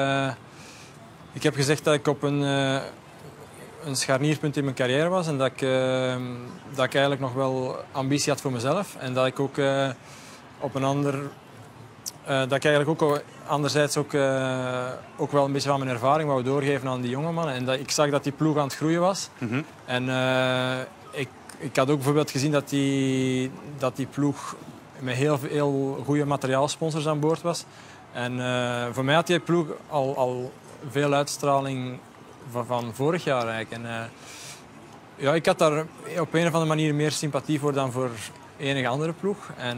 heb gezegd dat ik op een scharnierpunt in mijn carrière was. En dat ik eigenlijk nog wel ambitie had voor mezelf. En dat ik ook op een ander... dat ik eigenlijk ook anderzijds ook wel een beetje van mijn ervaring wou doorgeven aan die jonge mannen. En dat ik zag dat die ploeg aan het groeien was. En ik had ook bijvoorbeeld gezien dat die ploeg met heel goede materiaalsponsors aan boord was. En voor mij had die ploeg al veel uitstraling van vorig jaar eigenlijk. En ja, ik had daar op een of andere manier meer sympathie voor dan voor enige andere ploeg. En...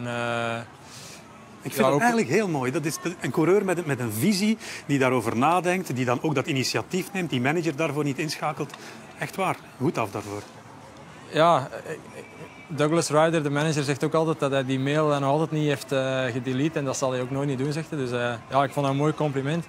Ik vind het eigenlijk heel mooi. Dat is een coureur met een visie die daarover nadenkt, die dan ook dat initiatief neemt, die manager daarvoor niet inschakelt. Echt waar, goed af daarvoor. Ja, Douglas Ryder, de manager, zegt ook altijd dat hij die mail nog altijd niet heeft gedelete en dat zal hij ook nooit niet doen, zegt hij. Dus ja, ik vond dat een mooi compliment.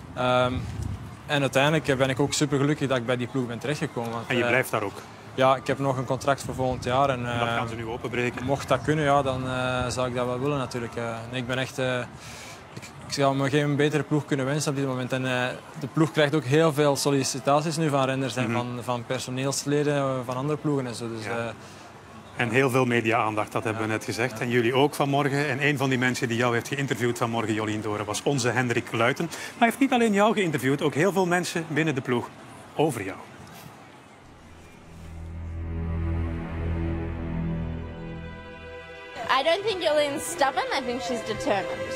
En uiteindelijk ben ik ook super gelukkig dat ik bij die ploeg ben terechtgekomen. Want, en je blijft daar ook? Ja, ik heb nog een contract voor volgend jaar. En, dat gaan ze nu openbreken? Mocht dat kunnen, ja, dan zou ik dat wel willen natuurlijk. Nee, ik ben echt... ik zou me geen betere ploeg kunnen wensen op dit moment. En de ploeg krijgt ook heel veel sollicitaties nu van renners en van personeelsleden van andere ploegen en zo. Dus, en heel veel media-aandacht, dat hebben we net gezegd. En jullie ook vanmorgen. En een van die mensen die jou heeft geïnterviewd vanmorgen, Jolien D'Hoore, was onze Hendrik Luiten. Maar hij heeft niet alleen jou geïnterviewd, ook heel veel mensen binnen de ploeg over jou. I don't think Jolene's stubborn, I think she's determined.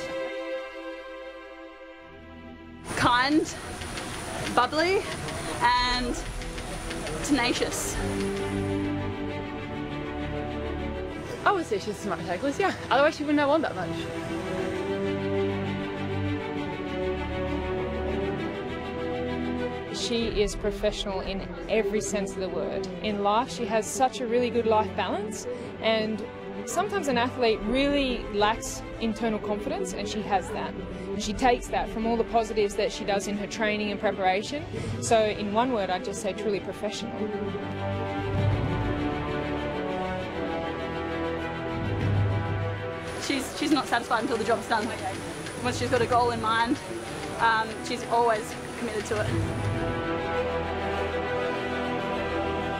Kind, bubbly, and tenacious. I would say she's a smart cyclist, yeah. Otherwise she wouldn't have won that much. She is professional in every sense of the word. In life, she has such a really good life balance, and sometimes an athlete really lacks internal confidence, and she has that. And she takes that from all the positives that she does in her training and preparation. So in one word, I'd just say truly professional. She's not satisfied until the job's done. Once she's got a goal in mind, she's always committed to it.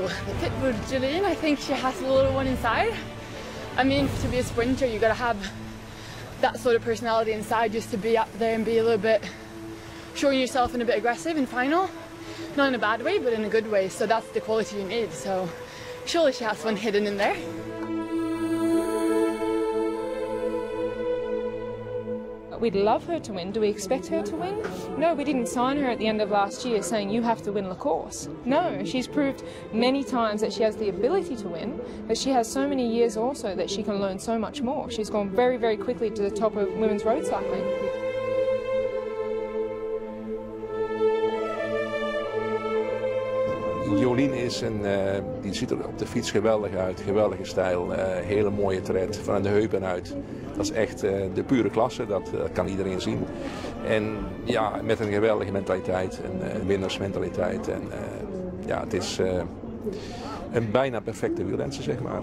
Pitbull Jolene, I think she has a little one inside. I mean, to be a sprinter, you got to have that sort of personality inside just to be up there and be a little bit showing yourself and a bit aggressive in final. Not in a bad way, but in a good way. So that's the quality you need. So surely she has one hidden in there. We'd love her to win. Do we expect her to win? No, we didn't sign her at the end of last year saying you have to win the course. No, she's proved many times that she has the ability to win, but she has so many years also that she can learn so much more. She's gone very, very quickly to the top of women's road cycling. Jolien die ziet er op de fiets geweldig uit, geweldige stijl, hele mooie tred, van de heupen uit. Dat is echt de pure klasse, dat kan iedereen zien. En ja, met een geweldige mentaliteit, een winnersmentaliteit. En ja, het is een bijna perfecte wielrenster, zeg maar.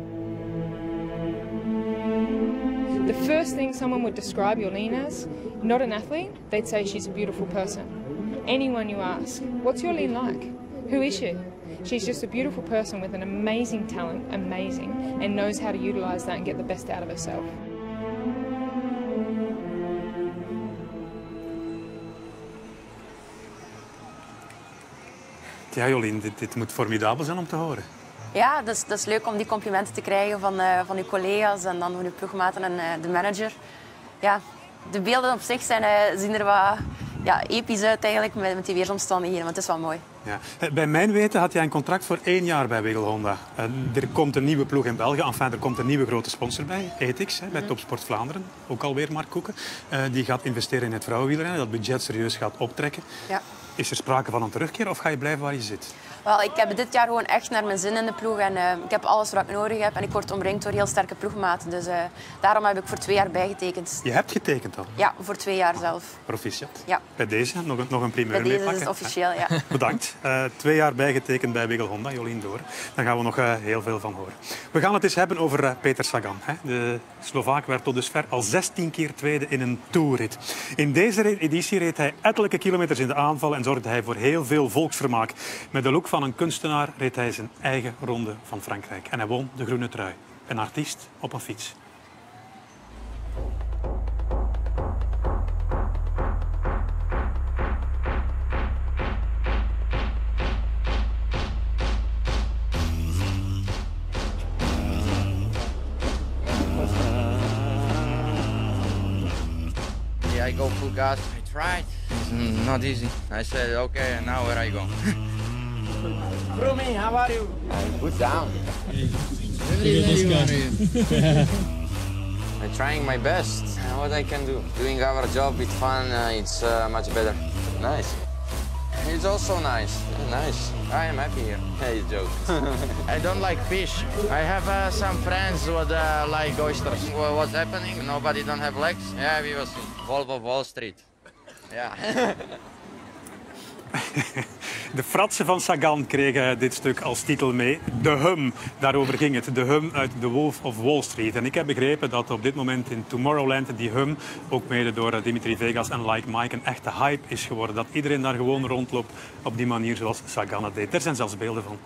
The first thing someone would describe Jolien as, not an athlete, they'd say she's a beautiful person. Anyone you ask, what's Jolien like? Who is she? She's just a beautiful person with an amazing talent, amazing, and knows how to utilize that and get the best out of herself. Ja, Jolien, dit moet formidabel zijn om te horen. Ja, dat is leuk om die complimenten te krijgen van uw collega's en dan van uw ploegmaten en de manager. Ja, de beelden op zich zien er wat episch uit eigenlijk met die weersomstandigheden, maar het is wel mooi. Ja. Bij mijn weten had jij een contract voor 1 jaar bij Wiggle Honda. Er komt een nieuwe ploeg in België. Enfin, er komt een nieuwe grote sponsor bij, Ethics, bij Topsport Vlaanderen. Ook alweer Mark Koeken. Die gaat investeren in het vrouwenwielrennen, dat budget serieus gaat optrekken. Ja. Is er sprake van een terugkeer of ga je blijven waar je zit? Wel, ik heb dit jaar gewoon echt naar mijn zin in de ploeg en ik heb alles wat ik nodig heb en ik word omringd door heel sterke ploegmaten. Dus daarom heb ik voor 2 jaar bijgetekend. Je hebt getekend al? Ja, voor 2 jaar zelf. Proficiat. Ja. Bij deze nog een primeur meepakken. Bij deze is het officieel, ja. Bedankt. 2 jaar bijgetekend bij Wiggle Honda, Jolien Door. Daar gaan we nog heel veel van horen. We gaan het eens hebben over Peter Sagan. De Slovaak werd tot dusver al 16 keer tweede in een toerrit. In deze editie reed hij ettelijke kilometers in de aanval en zorgde hij voor heel veel volksvermaak. Met de look van een kunstenaar reed hij zijn eigen ronde van Frankrijk. En hij won de groene trui. Een artiest op een fiets. I go full gas. I tried. It's not easy. I said, okay, and now where I go? Rumi, how are you? Good down. I'm trying my best. What I can do. Doing our job with fun, it's much better. Nice. It's also nice. Nice. I am happy here. Hey, joke. I don't like fish. I have some friends who like oysters. What's happening? Nobody don't have legs? Yeah, we will see. Wolf of Wall Street. Ja. De fratsen van Sagan kregen dit stuk als titel mee. De Hum, daarover ging het. De Hum uit The Wolf of Wall Street. En ik heb begrepen dat op dit moment in Tomorrowland die Hum, ook mede door Dimitri Vegas en Like Mike, een echte hype is geworden. Dat iedereen daar gewoon rondloopt op die manier zoals Sagan het deed. Er zijn zelfs beelden van.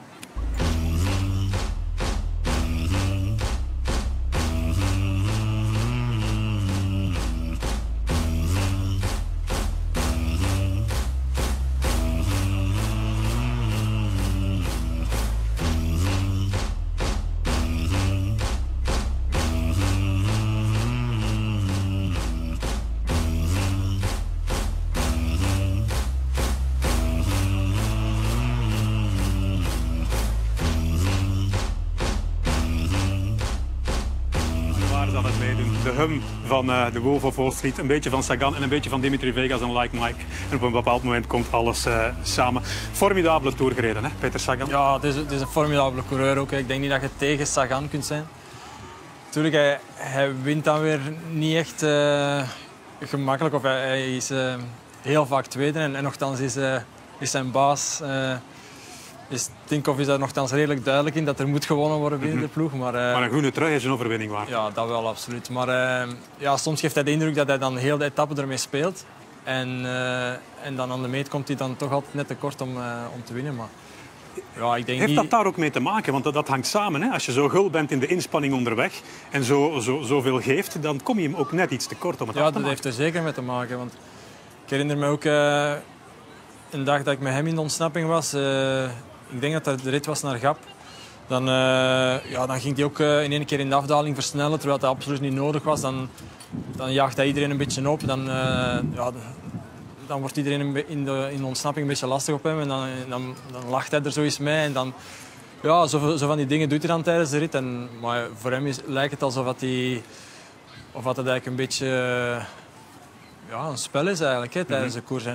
De Hum van de Wolf of Wall Street, een beetje van Sagan en een beetje van Dimitri Vegas en Like Mike. En op een bepaald moment komt alles samen. Formidabele Tour gereden, hè, Peter Sagan? Ja, het is een formidabele coureur ook. Ik denk niet dat je tegen Sagan kunt zijn. Natuurlijk, hij wint dan weer niet echt gemakkelijk. Of hij is heel vaak tweede en nogthans is zijn baas... Tinkoff is daar nogthans redelijk duidelijk in dat er moet gewonnen worden binnen de ploeg. Maar een groene trui is een overwinning waard. Ja, dat wel, absoluut. Maar soms geeft hij de indruk dat hij dan heel de etappe ermee speelt. En dan aan de meet komt hij dan toch altijd net te kort om te winnen. Maar Ja, ik denk Heeft dat daar ook mee te maken? Want dat hangt samen. Hè? Als je zo gul bent in de inspanning onderweg en zoveel geeft, dan kom je hem ook net iets te kort om het af te maken. Ja, dat heeft er zeker mee te maken. Want ik herinner me ook een dag dat ik met hem in de ontsnapping was. Ik denk dat de rit was naar Gap. Dan ging hij ook in één keer in de afdaling versnellen, terwijl dat absoluut niet nodig was. Dan jaagt hij iedereen een beetje op. Dan wordt iedereen in de ontsnapping een beetje lastig op hem. En dan lacht hij er zoiets mee. En dan, ja, zo van die dingen doet hij dan tijdens de rit. Maar voor hem lijkt het alsof het eigenlijk een beetje een spel is eigenlijk, hè, tijdens de koers.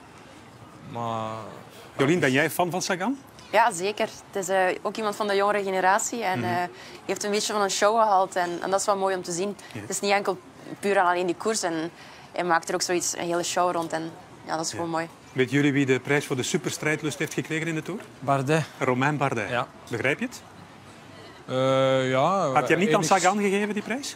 Jolien, ben jij fan van Sagan? Ja, zeker. Het is ook iemand van de jongere generatie en heeft een beetje van een show gehaald. En dat is wel mooi om te zien. Het is niet enkel puur aan alleen die koers. En hij maakt er ook zoiets, een hele show rond. En ja, dat is gewoon mooi. Weet jullie wie de prijs voor de superstrijdlust heeft gekregen in de Tour? Bardet. Romain Bardet. Ja. Begrijp je het? Ja. Had je hem niet aan Sagan gegeven, die prijs?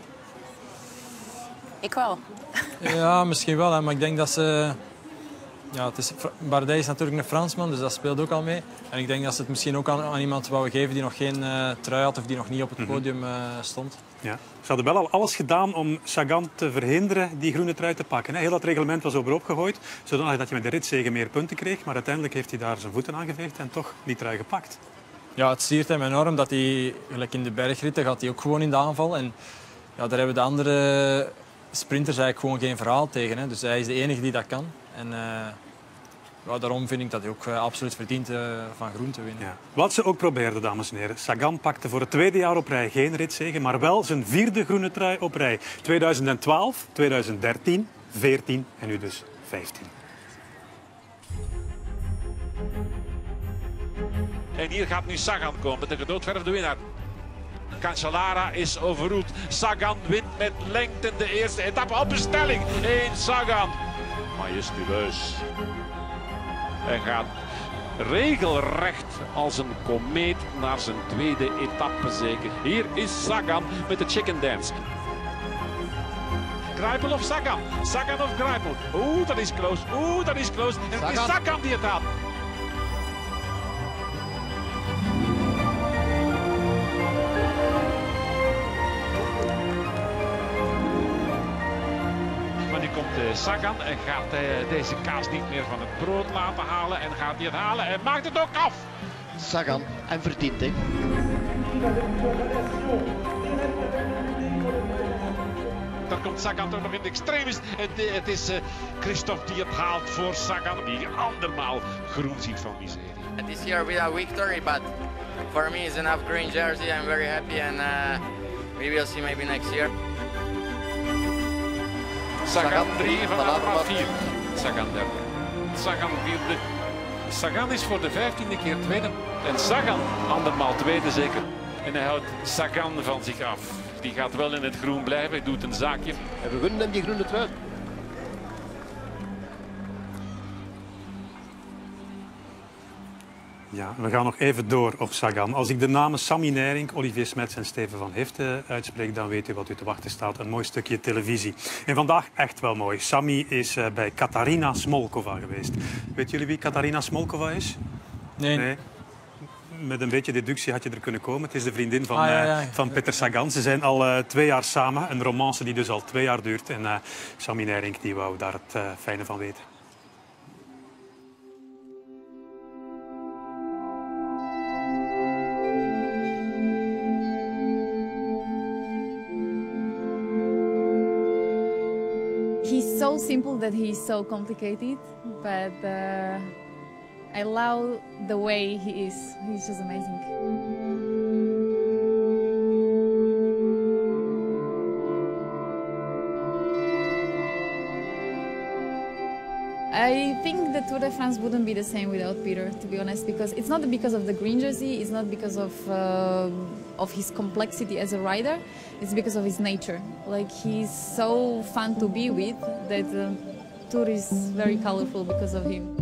Ik wel. Ja, misschien wel. Hè, maar ik denk dat ze... Ja, Bardet is natuurlijk een Fransman, dus dat speelt ook al mee. En ik denk dat ze het misschien ook aan iemand wouden geven die nog geen trui had of die nog niet op het podium stond. Ja. Ze hadden wel al alles gedaan om Sagan te verhinderen die groene trui te pakken. Heel dat reglement was overhoop gegooid, zodat je met de ritzege meer punten kreeg. Maar uiteindelijk heeft hij daar zijn voeten aan geveegd en toch die trui gepakt. Ja, het siert hem enorm dat hij, gelijk in de bergritten, gaat hij ook gewoon in de aanval. En ja, daar hebben de andere sprinters eigenlijk gewoon geen verhaal tegen. Hè. Dus hij is de enige die dat kan. En daarom vind ik dat hij ook absoluut verdient van groen te winnen. Ja. Wat ze ook probeerden, dames en heren. Sagan pakte voor het tweede jaar op rij geen ritzege, maar wel zijn vierde groene trui op rij. 2012, 2013, 14 en nu dus 15. En hier gaat nu Sagan komen met de gedoodverfde winnaar. Cancellara is overroeld. Sagan wint met lengte de eerste etappe op bestelling. 1 Sagan. Majestueus. Hij gaat regelrecht als een komeet naar zijn tweede etappe zeker. Hier is Sagan met de chicken dance. Greipel of Sagan? Sagan of Greipel? Oeh, dat is close. Oeh, dat is close. En het is Sagan die het haalt. Komt Sagan en gaat deze kaas niet meer van het brood laten halen en gaat hij het halen en maakt het ook af. Sagan en verdient hè. Daar komt Sagan toch nog in de extremis en het is Christophe die het haalt voor Sagan die andermaal groen ziet van miserie. This year we have victory, but for me it's enough green jersey. I'm very happy and we will see maybe next year. Sagan 3 van Alpha 4. Sagan derde. Sagan vierde. Sagan is voor de 15e keer tweede. En Sagan andermaal tweede zeker. En hij houdt Sagan van zich af. Die gaat wel in het groen blijven. Hij doet een zaakje. En we gunnen hem die groene trui. Ja, we gaan nog even door op Sagan. Als ik de namen Sami Nijrink, Olivier Smets en Steven van Hiften uitspreek, dan weet u wat u te wachten staat. Een mooi stukje televisie. En vandaag echt wel mooi. Sami is bij Katarina Smolkova geweest. Weet jullie wie Katarina Smolkova is? Nee. Met een beetje deductie had je er kunnen komen. Het is de vriendin van, van Peter Ja. Sagan. Ze zijn al 2 jaar samen. Een romance die dus al 2 jaar duurt. En Sami Nijrink die wou daar het fijne van weten. He's so simple that he's so complicated, but I love the way he is. He's just amazing. I think the Tour de France wouldn't be the same without Peter, to be honest, because it's not because of the green jersey, it's not because of his complexity as a rider, it's because of his nature. Like, he's so fun to be with that the Tour is very colorful because of him.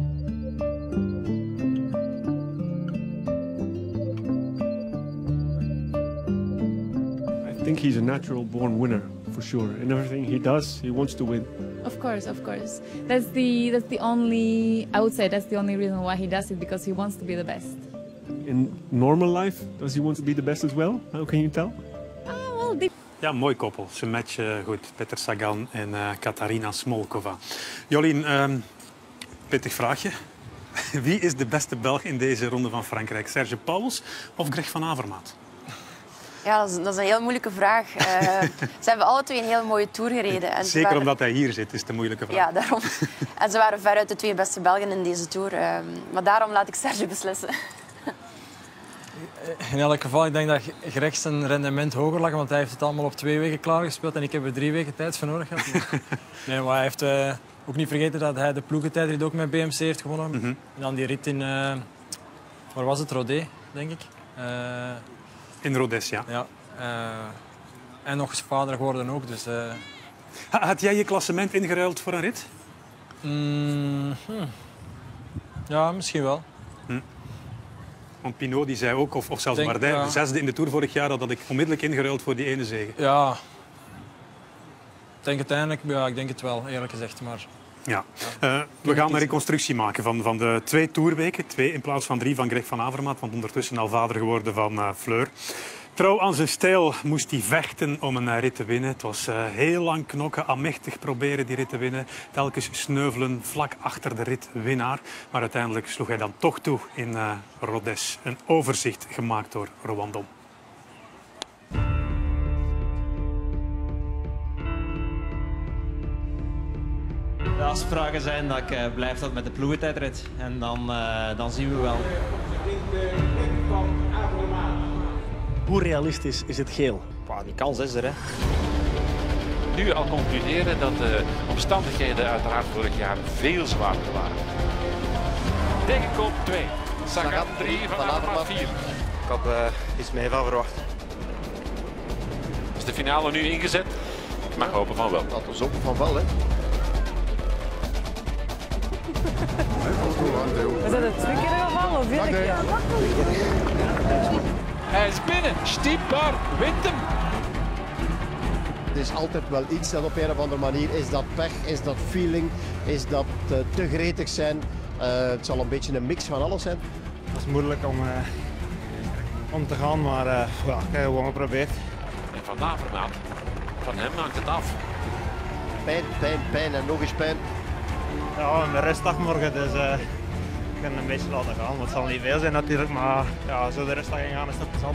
I think he's a natural born winner, for sure. In everything he does, he wants to win. Of course, of course. That's the only, I would say that's the only reason why he does it, because he wants to be the best. in normal life, does he want to be the best as well? How can you tell? Ja, mooi koppel. Ze matchen goed. Peter Sagan en Katarina Smolkova. Jolien, pittig vraagje. Wie is de beste Belg in deze ronde van Frankrijk? Serge Pauwels of Greg van Avermaet? Ja, dat is een heel moeilijke vraag. Ze hebben alle twee een heel mooie Tour gereden. En Zeker omdat hij hier zit, is het een moeilijke vraag. Ja, daarom. En ze waren veruit de twee beste Belgen in deze Tour. Maar daarom laat ik Serge beslissen. In elk geval, ik denk dat Greg zijn rendement hoger lag, want hij heeft het allemaal op 2 weken klaargespeeld en ik heb er 3 weken tijd voor nodig gehad. Nee, maar hij heeft ook niet vergeten dat hij de ploegentijdrit ook met BMC heeft gewonnen. En dan die rit in, waar was het, Rodé, denk ik. In Rodez, ja. En nog eens vader geworden ook. Dus, Had jij je klassement ingeruild voor een rit? Ja, misschien wel. Want Pinot die zei ook, of zelfs Bardet, de 6e in de Tour vorig jaar, dat had ik onmiddellijk ingeruild voor die ene zege. Ja, ik denk het wel, eerlijk gezegd. Maar... Ja. We gaan een reconstructie maken van de 2 toerweken. 2 in plaats van 3 van Greg van Avermaet, want ondertussen al vader geworden van Fleur. Trouw aan zijn stijl moest hij vechten om een rit te winnen. Het was heel lang knokken, amechtig proberen die rit te winnen. Telkens sneuvelen vlak achter de ritwinnaar. Maar uiteindelijk sloeg hij dan toch toe in Rodez. Een overzicht gemaakt door Rowan Dom. De afspraken zijn dat ik blijf tot met de ploegentijdrit. En dan zien we wel. Hoe realistisch is het geel? Die kans is er, hè. Nu al concluderen dat de omstandigheden uiteraard vorig jaar veel zwaarder waren. Tegenkoop 2. Sagan 3, Van Avermaet 4. Ik had iets meer van verwacht. Is de finale nu ingezet? Ik mag hopen van wel. Dat was hopen van wel, hè. Is dat het 2 keer geval of 4 keer? Hij is binnen. Stiepbaar wint hem. Het is altijd wel iets dat op een of andere manier. Is dat pech? Is dat feeling? Is dat te gretig zijn? Het zal een beetje een mix van alles zijn. Het is moeilijk om te gaan, maar ik heb gewoon geprobeerd. En Van Avermaet, van hem maakt het af. Pijn en nog eens pijn. Ja, een rustdag morgen, dus ik kan een beetje laten gaan. Het zal niet veel zijn natuurlijk, maar ja, zo de rustdag ingaan is toch plezant.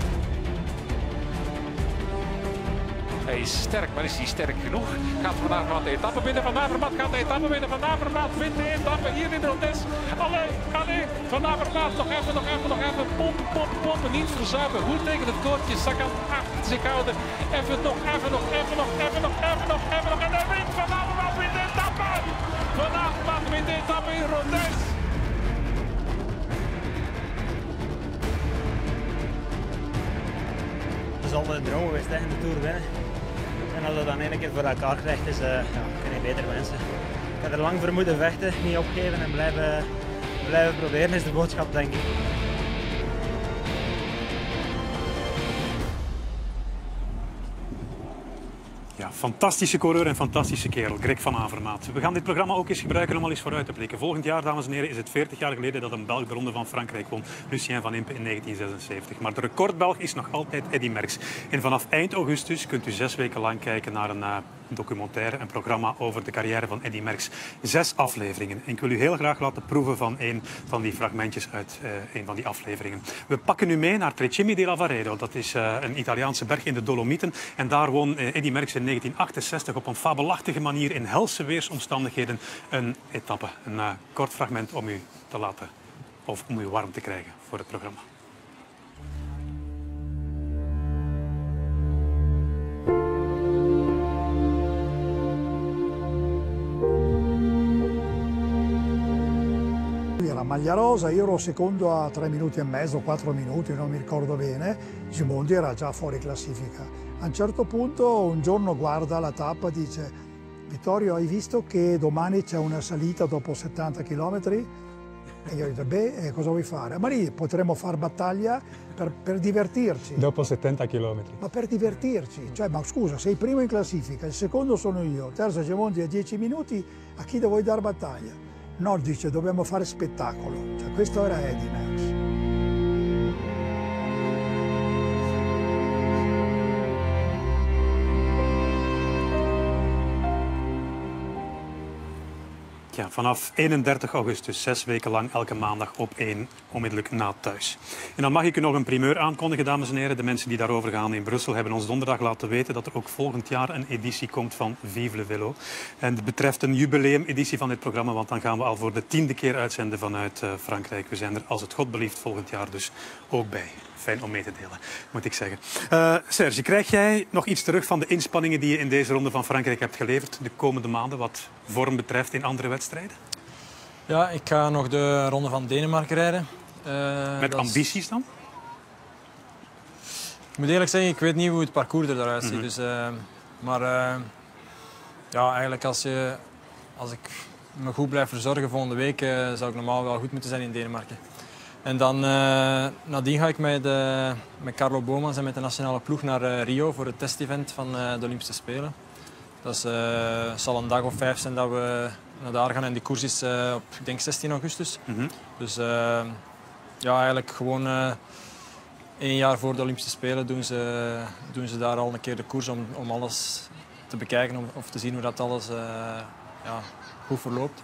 Hij is sterk, maar is hij sterk genoeg? Gaat Van Avermaet de etappe winnen? Van Avermaet gaat de etappe winnen. Van Avermaet wint de etappe hier in Rodez. Allee, Van Avermaet nog even. Pompen, niet verzuipen. Goed tegen het koordje. Sagan achter zich houden. Even nog. En hij wint. Van Avermaet wint de etappe. Van Avermaet wint de etappe in Rodez. Het is altijd een droom geweest in de Tour winnen. En als dat dan één keer voor elkaar krijgt, is kun je beter wensen. Ik heb er lang voor moeten vechten, niet opgeven en blijven proberen is de boodschap, denk ik. Ja, fantastische coureur en fantastische kerel, Greg van Avermaet. We gaan dit programma ook eens gebruiken om al eens vooruit te blikken. Volgend jaar, dames en heren, is het 40 jaar geleden dat een Belg de Ronde van Frankrijk won. Lucien van Impe in 1976. Maar de recordbelg is nog altijd Eddy Merckx. En vanaf eind augustus kunt u 6 weken lang kijken naar een documentaire, een programma over de carrière van Eddy Merckx. 6 afleveringen. En ik wil u heel graag laten proeven van een van die fragmentjes uit een van die afleveringen. We pakken u mee naar Trecemi di Lavaredo. Dat is een Italiaanse berg in de Dolomieten. En daar won Eddy Merckx in 1968 op een fabelachtige manier in helse weersomstandigheden een etappe. Een kort fragment om u te laten, of om u warm te krijgen voor het programma. La maglia rosa, io ero secondo a 3 minuti e mezzo, 4 minuti, non mi ricordo bene. Gimondi era già fuori classifica. A un certo punto un giorno guarda la tappa e dice: Vittorio, hai visto che domani c'è una salita dopo 70 km? E io ho detto: beh, cosa vuoi fare? Ma lì potremmo far battaglia per divertirci. Dopo 70 km. Ma per divertirci, cioè, ma scusa, sei primo in classifica, il secondo sono io, il terzo Gimondi a 10 minuti, a chi vuoi dar battaglia? No, dice, dobbiamo fare spettacolo. Cioè, questo era Eddy Merckx. Ja, vanaf 31 augustus, 6 weken lang, elke maandag op 1, onmiddellijk na thuis. En dan mag ik u nog een primeur aankondigen, dames en heren. De mensen die daarover gaan in Brussel hebben ons donderdag laten weten dat er ook volgend jaar een editie komt van Vive le Vélo. En het betreft een jubileumeditie van dit programma, want dan gaan we al voor de 10e keer uitzenden vanuit Frankrijk. We zijn er, als het God belieft, volgend jaar dus ook bij. Fijn om mee te delen, moet ik zeggen. Serge, krijg jij nog iets terug van de inspanningen die je in deze ronde van Frankrijk hebt geleverd de komende maanden, wat vorm betreft in andere wedstrijden? Ja, ik ga nog de ronde van Denemarken rijden. Met ambities dan? Ik moet eerlijk zeggen, ik weet niet hoe het parcours eruit ziet. Dus, maar ja, eigenlijk als ik me goed blijf verzorgen volgende week, zou ik normaal wel goed moeten zijn in Denemarken. En dan nadien ga ik met Carlo Boomans en met de nationale ploeg naar Rio voor het testevent van de Olympische Spelen. Dat zal een dag of 5 zijn dat we naar daar gaan en die koers is op, ik denk, 16 augustus. Dus ja, eigenlijk gewoon 1 jaar voor de Olympische Spelen doen ze daar al een keer de koers om alles te bekijken of te zien hoe dat alles ja, goed verloopt.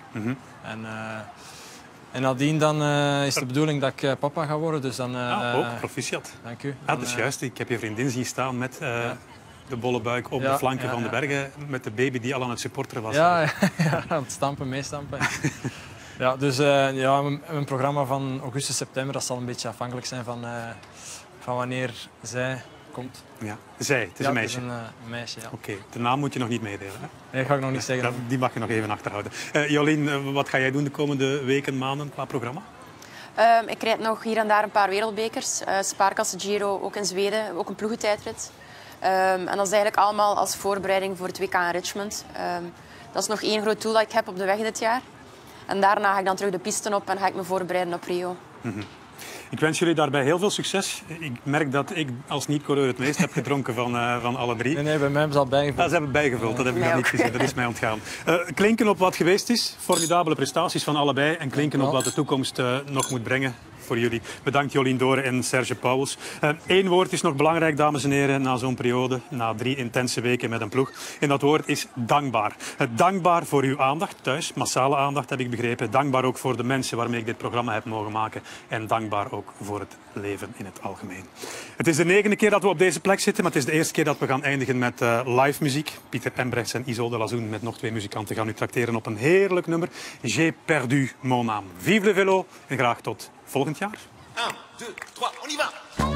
En nadien dan is de bedoeling dat ik papa ga worden. Dus dan, ook, proficiat. Dank u. Dat is juist. Ik heb je vriendin zien staan met de bolle buik op de flanken van de bergen. Met de baby die al aan het supporteren was. Ja, aan het stampen, meestampen. Ja, dus ja, mijn programma van augustus, september, dat zal een beetje afhankelijk zijn van wanneer zij komt. Ja, zij, het is een meisje. Het is een meisje, ja. Oké, de naam moet je nog niet meedelen, hè? Nee, dat ga ik nog niet zeggen. Die mag je nog even achterhouden. Jolien, wat ga jij doen de komende weken, maanden qua programma? Ik rijd nog hier en daar een paar wereldbekers. Spaarkassen Giro, ook in Zweden, ook een ploegentijdrit. En dat is eigenlijk allemaal als voorbereiding voor het WK in Richmond. Dat is nog 1 groot doel dat ik heb op de weg dit jaar. En daarna ga ik dan terug de pisten op en ga ik me voorbereiden op Rio. Ik wens jullie daarbij heel veel succes. Ik merk dat ik als niet-coureur het meest heb gedronken van alle 3. Nee, bij mij hebben ze al bijgevuld. Ze hebben bijgevuld, dat heb ik nog niet gezien. Dat is mij ontgaan. Klinken op wat geweest is. Formidabele prestaties van allebei. En klinken op wat de toekomst nog moet brengen voor jullie. Bedankt Jolien Doren en Serge Pauwels. 1 woord is nog belangrijk, dames en heren, na zo'n periode. Na 3 intense weken met een ploeg. En dat woord is dankbaar. Dankbaar voor uw aandacht thuis. Massale aandacht, heb ik begrepen. Dankbaar ook voor de mensen waarmee ik dit programma heb mogen maken. En dankbaar ook voor het leven in het algemeen. Het is de 9e keer dat we op deze plek zitten, maar het is de eerste keer dat we gaan eindigen met live muziek. Pieter Embrechts en Isolde Lazoen met nog 2 muzikanten gaan u trakteren op een heerlijk nummer. J'ai perdu mon âme. Vive le vélo en graag tot volgend jaar. 1, 2, 3, on y va!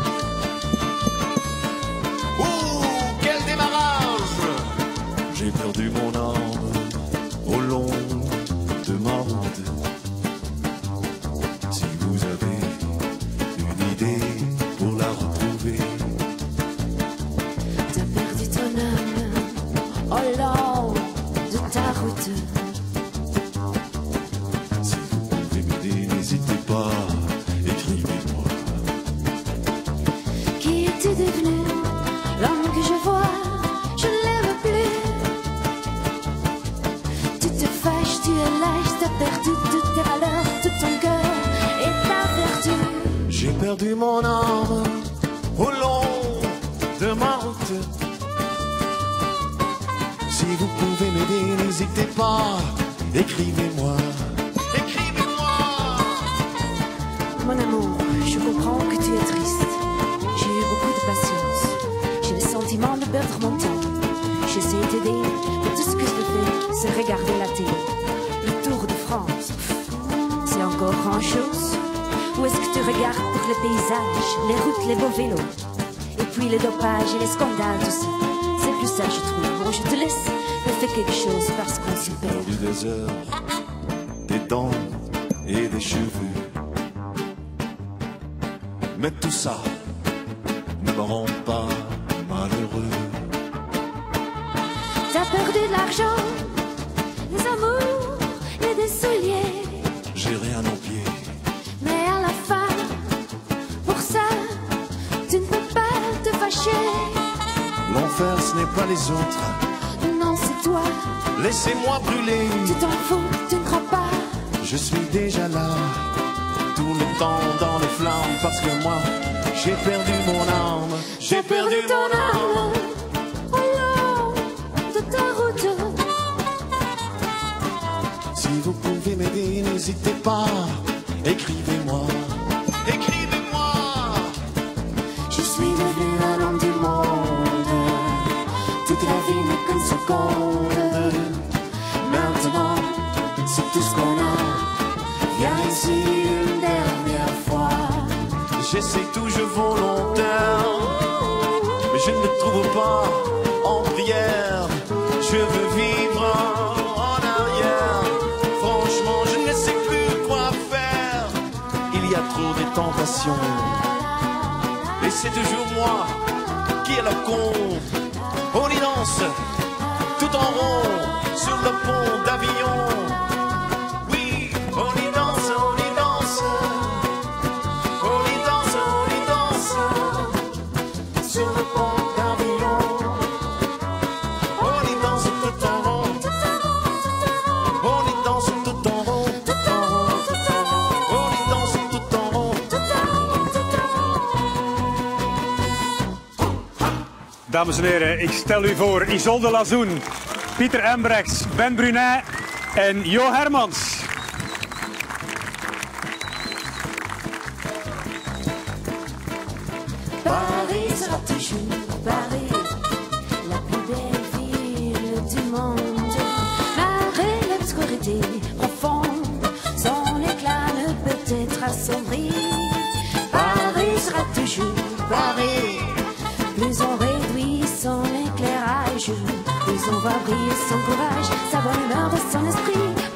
Ouh, quel démarrage! J'ai perdu mon âme au long de ma route. Si vous avez une idée pour la retrouver. T'as perdu ton âme au long de ta route. Si vous pouvez m'aider, n'hésitez pas. Qui es-tu devenu? L'homme que je vois, je ne l'aime plus. Tu te fâches, tu es lâche, t'as perdu toutes tes valeurs, tout ton cœur et ta vertu. J'ai perdu mon âme au long de ma route. Si vous pouvez m'aider, n'hésitez pas, écrivez-moi. Mon amour, je comprends que tu es triste. J'ai eu beaucoup de patience. J'ai le sentiment de perdre mon temps. J'essaie de t'aider, mais tout ce que je fais, c'est regarder la télé. Le Tour de France, c'est encore grand-chose. Ou est-ce que tu regardes pour le paysage, les routes, les beaux vélos? Et puis le dopage et les scandales, tout ça. C'est plus ça, je trouve. Bon, je te laisse, mais fais quelque chose parce qu'on s'y perd. J'ai perdu des heures, des dents et des cheveux. Mais tout ça ne me rend pas malheureux. T'as perdu de l'argent, des amours et des souliers. J'ai rien aux pieds. Mais à la fin, pour ça, tu ne peux pas te fâcher. L'enfer, ce n'est pas les autres. Non, c'est toi. Laissez-moi brûler. Tu t'en fous, tu ne crois pas. Je suis déjà là. Tout le temps dans les flammes parce que moi j'ai perdu mon âme. J'ai perdu ton âme au long de ta route. Si vous pouvez m'aider, n'hésitez pas, écrivez-moi. Écrivez-moi. Je suis devenu un homme du monde. Toute la vie n'est qu'une seconde. Maintenant, c'est tout ce qu'on a. Viens ici une dernière fois. J'essaie tout, je volontaire, mais je ne me trouve pas en prière. Je veux vivre en arrière. Franchement, je ne sais plus quoi faire. Il y a trop de tentations. Et c'est toujours moi qui est le con. On y danse, tout en rond, sur le pont d'Avignon. Oui, on y danse, on y danse. On y danse, on y danse. Sur le pont d'Avignon. On y danse tout en rond. On y danse tout en rond. On y danse tout en rond. Dames en heren, ik stel u voor Isolde Lazoen, Pieter Embrechts, Ben Brunet en Jo Hermans. Paris sera toujours Paris, la plus belle ville du monde. Malgré l'obscurité profonde, son éclat ne peut être assombri. Paris sera toujours Paris, plus on réduit son éclairage, plus on va briller son courage, sa bonne humeur et son esprit.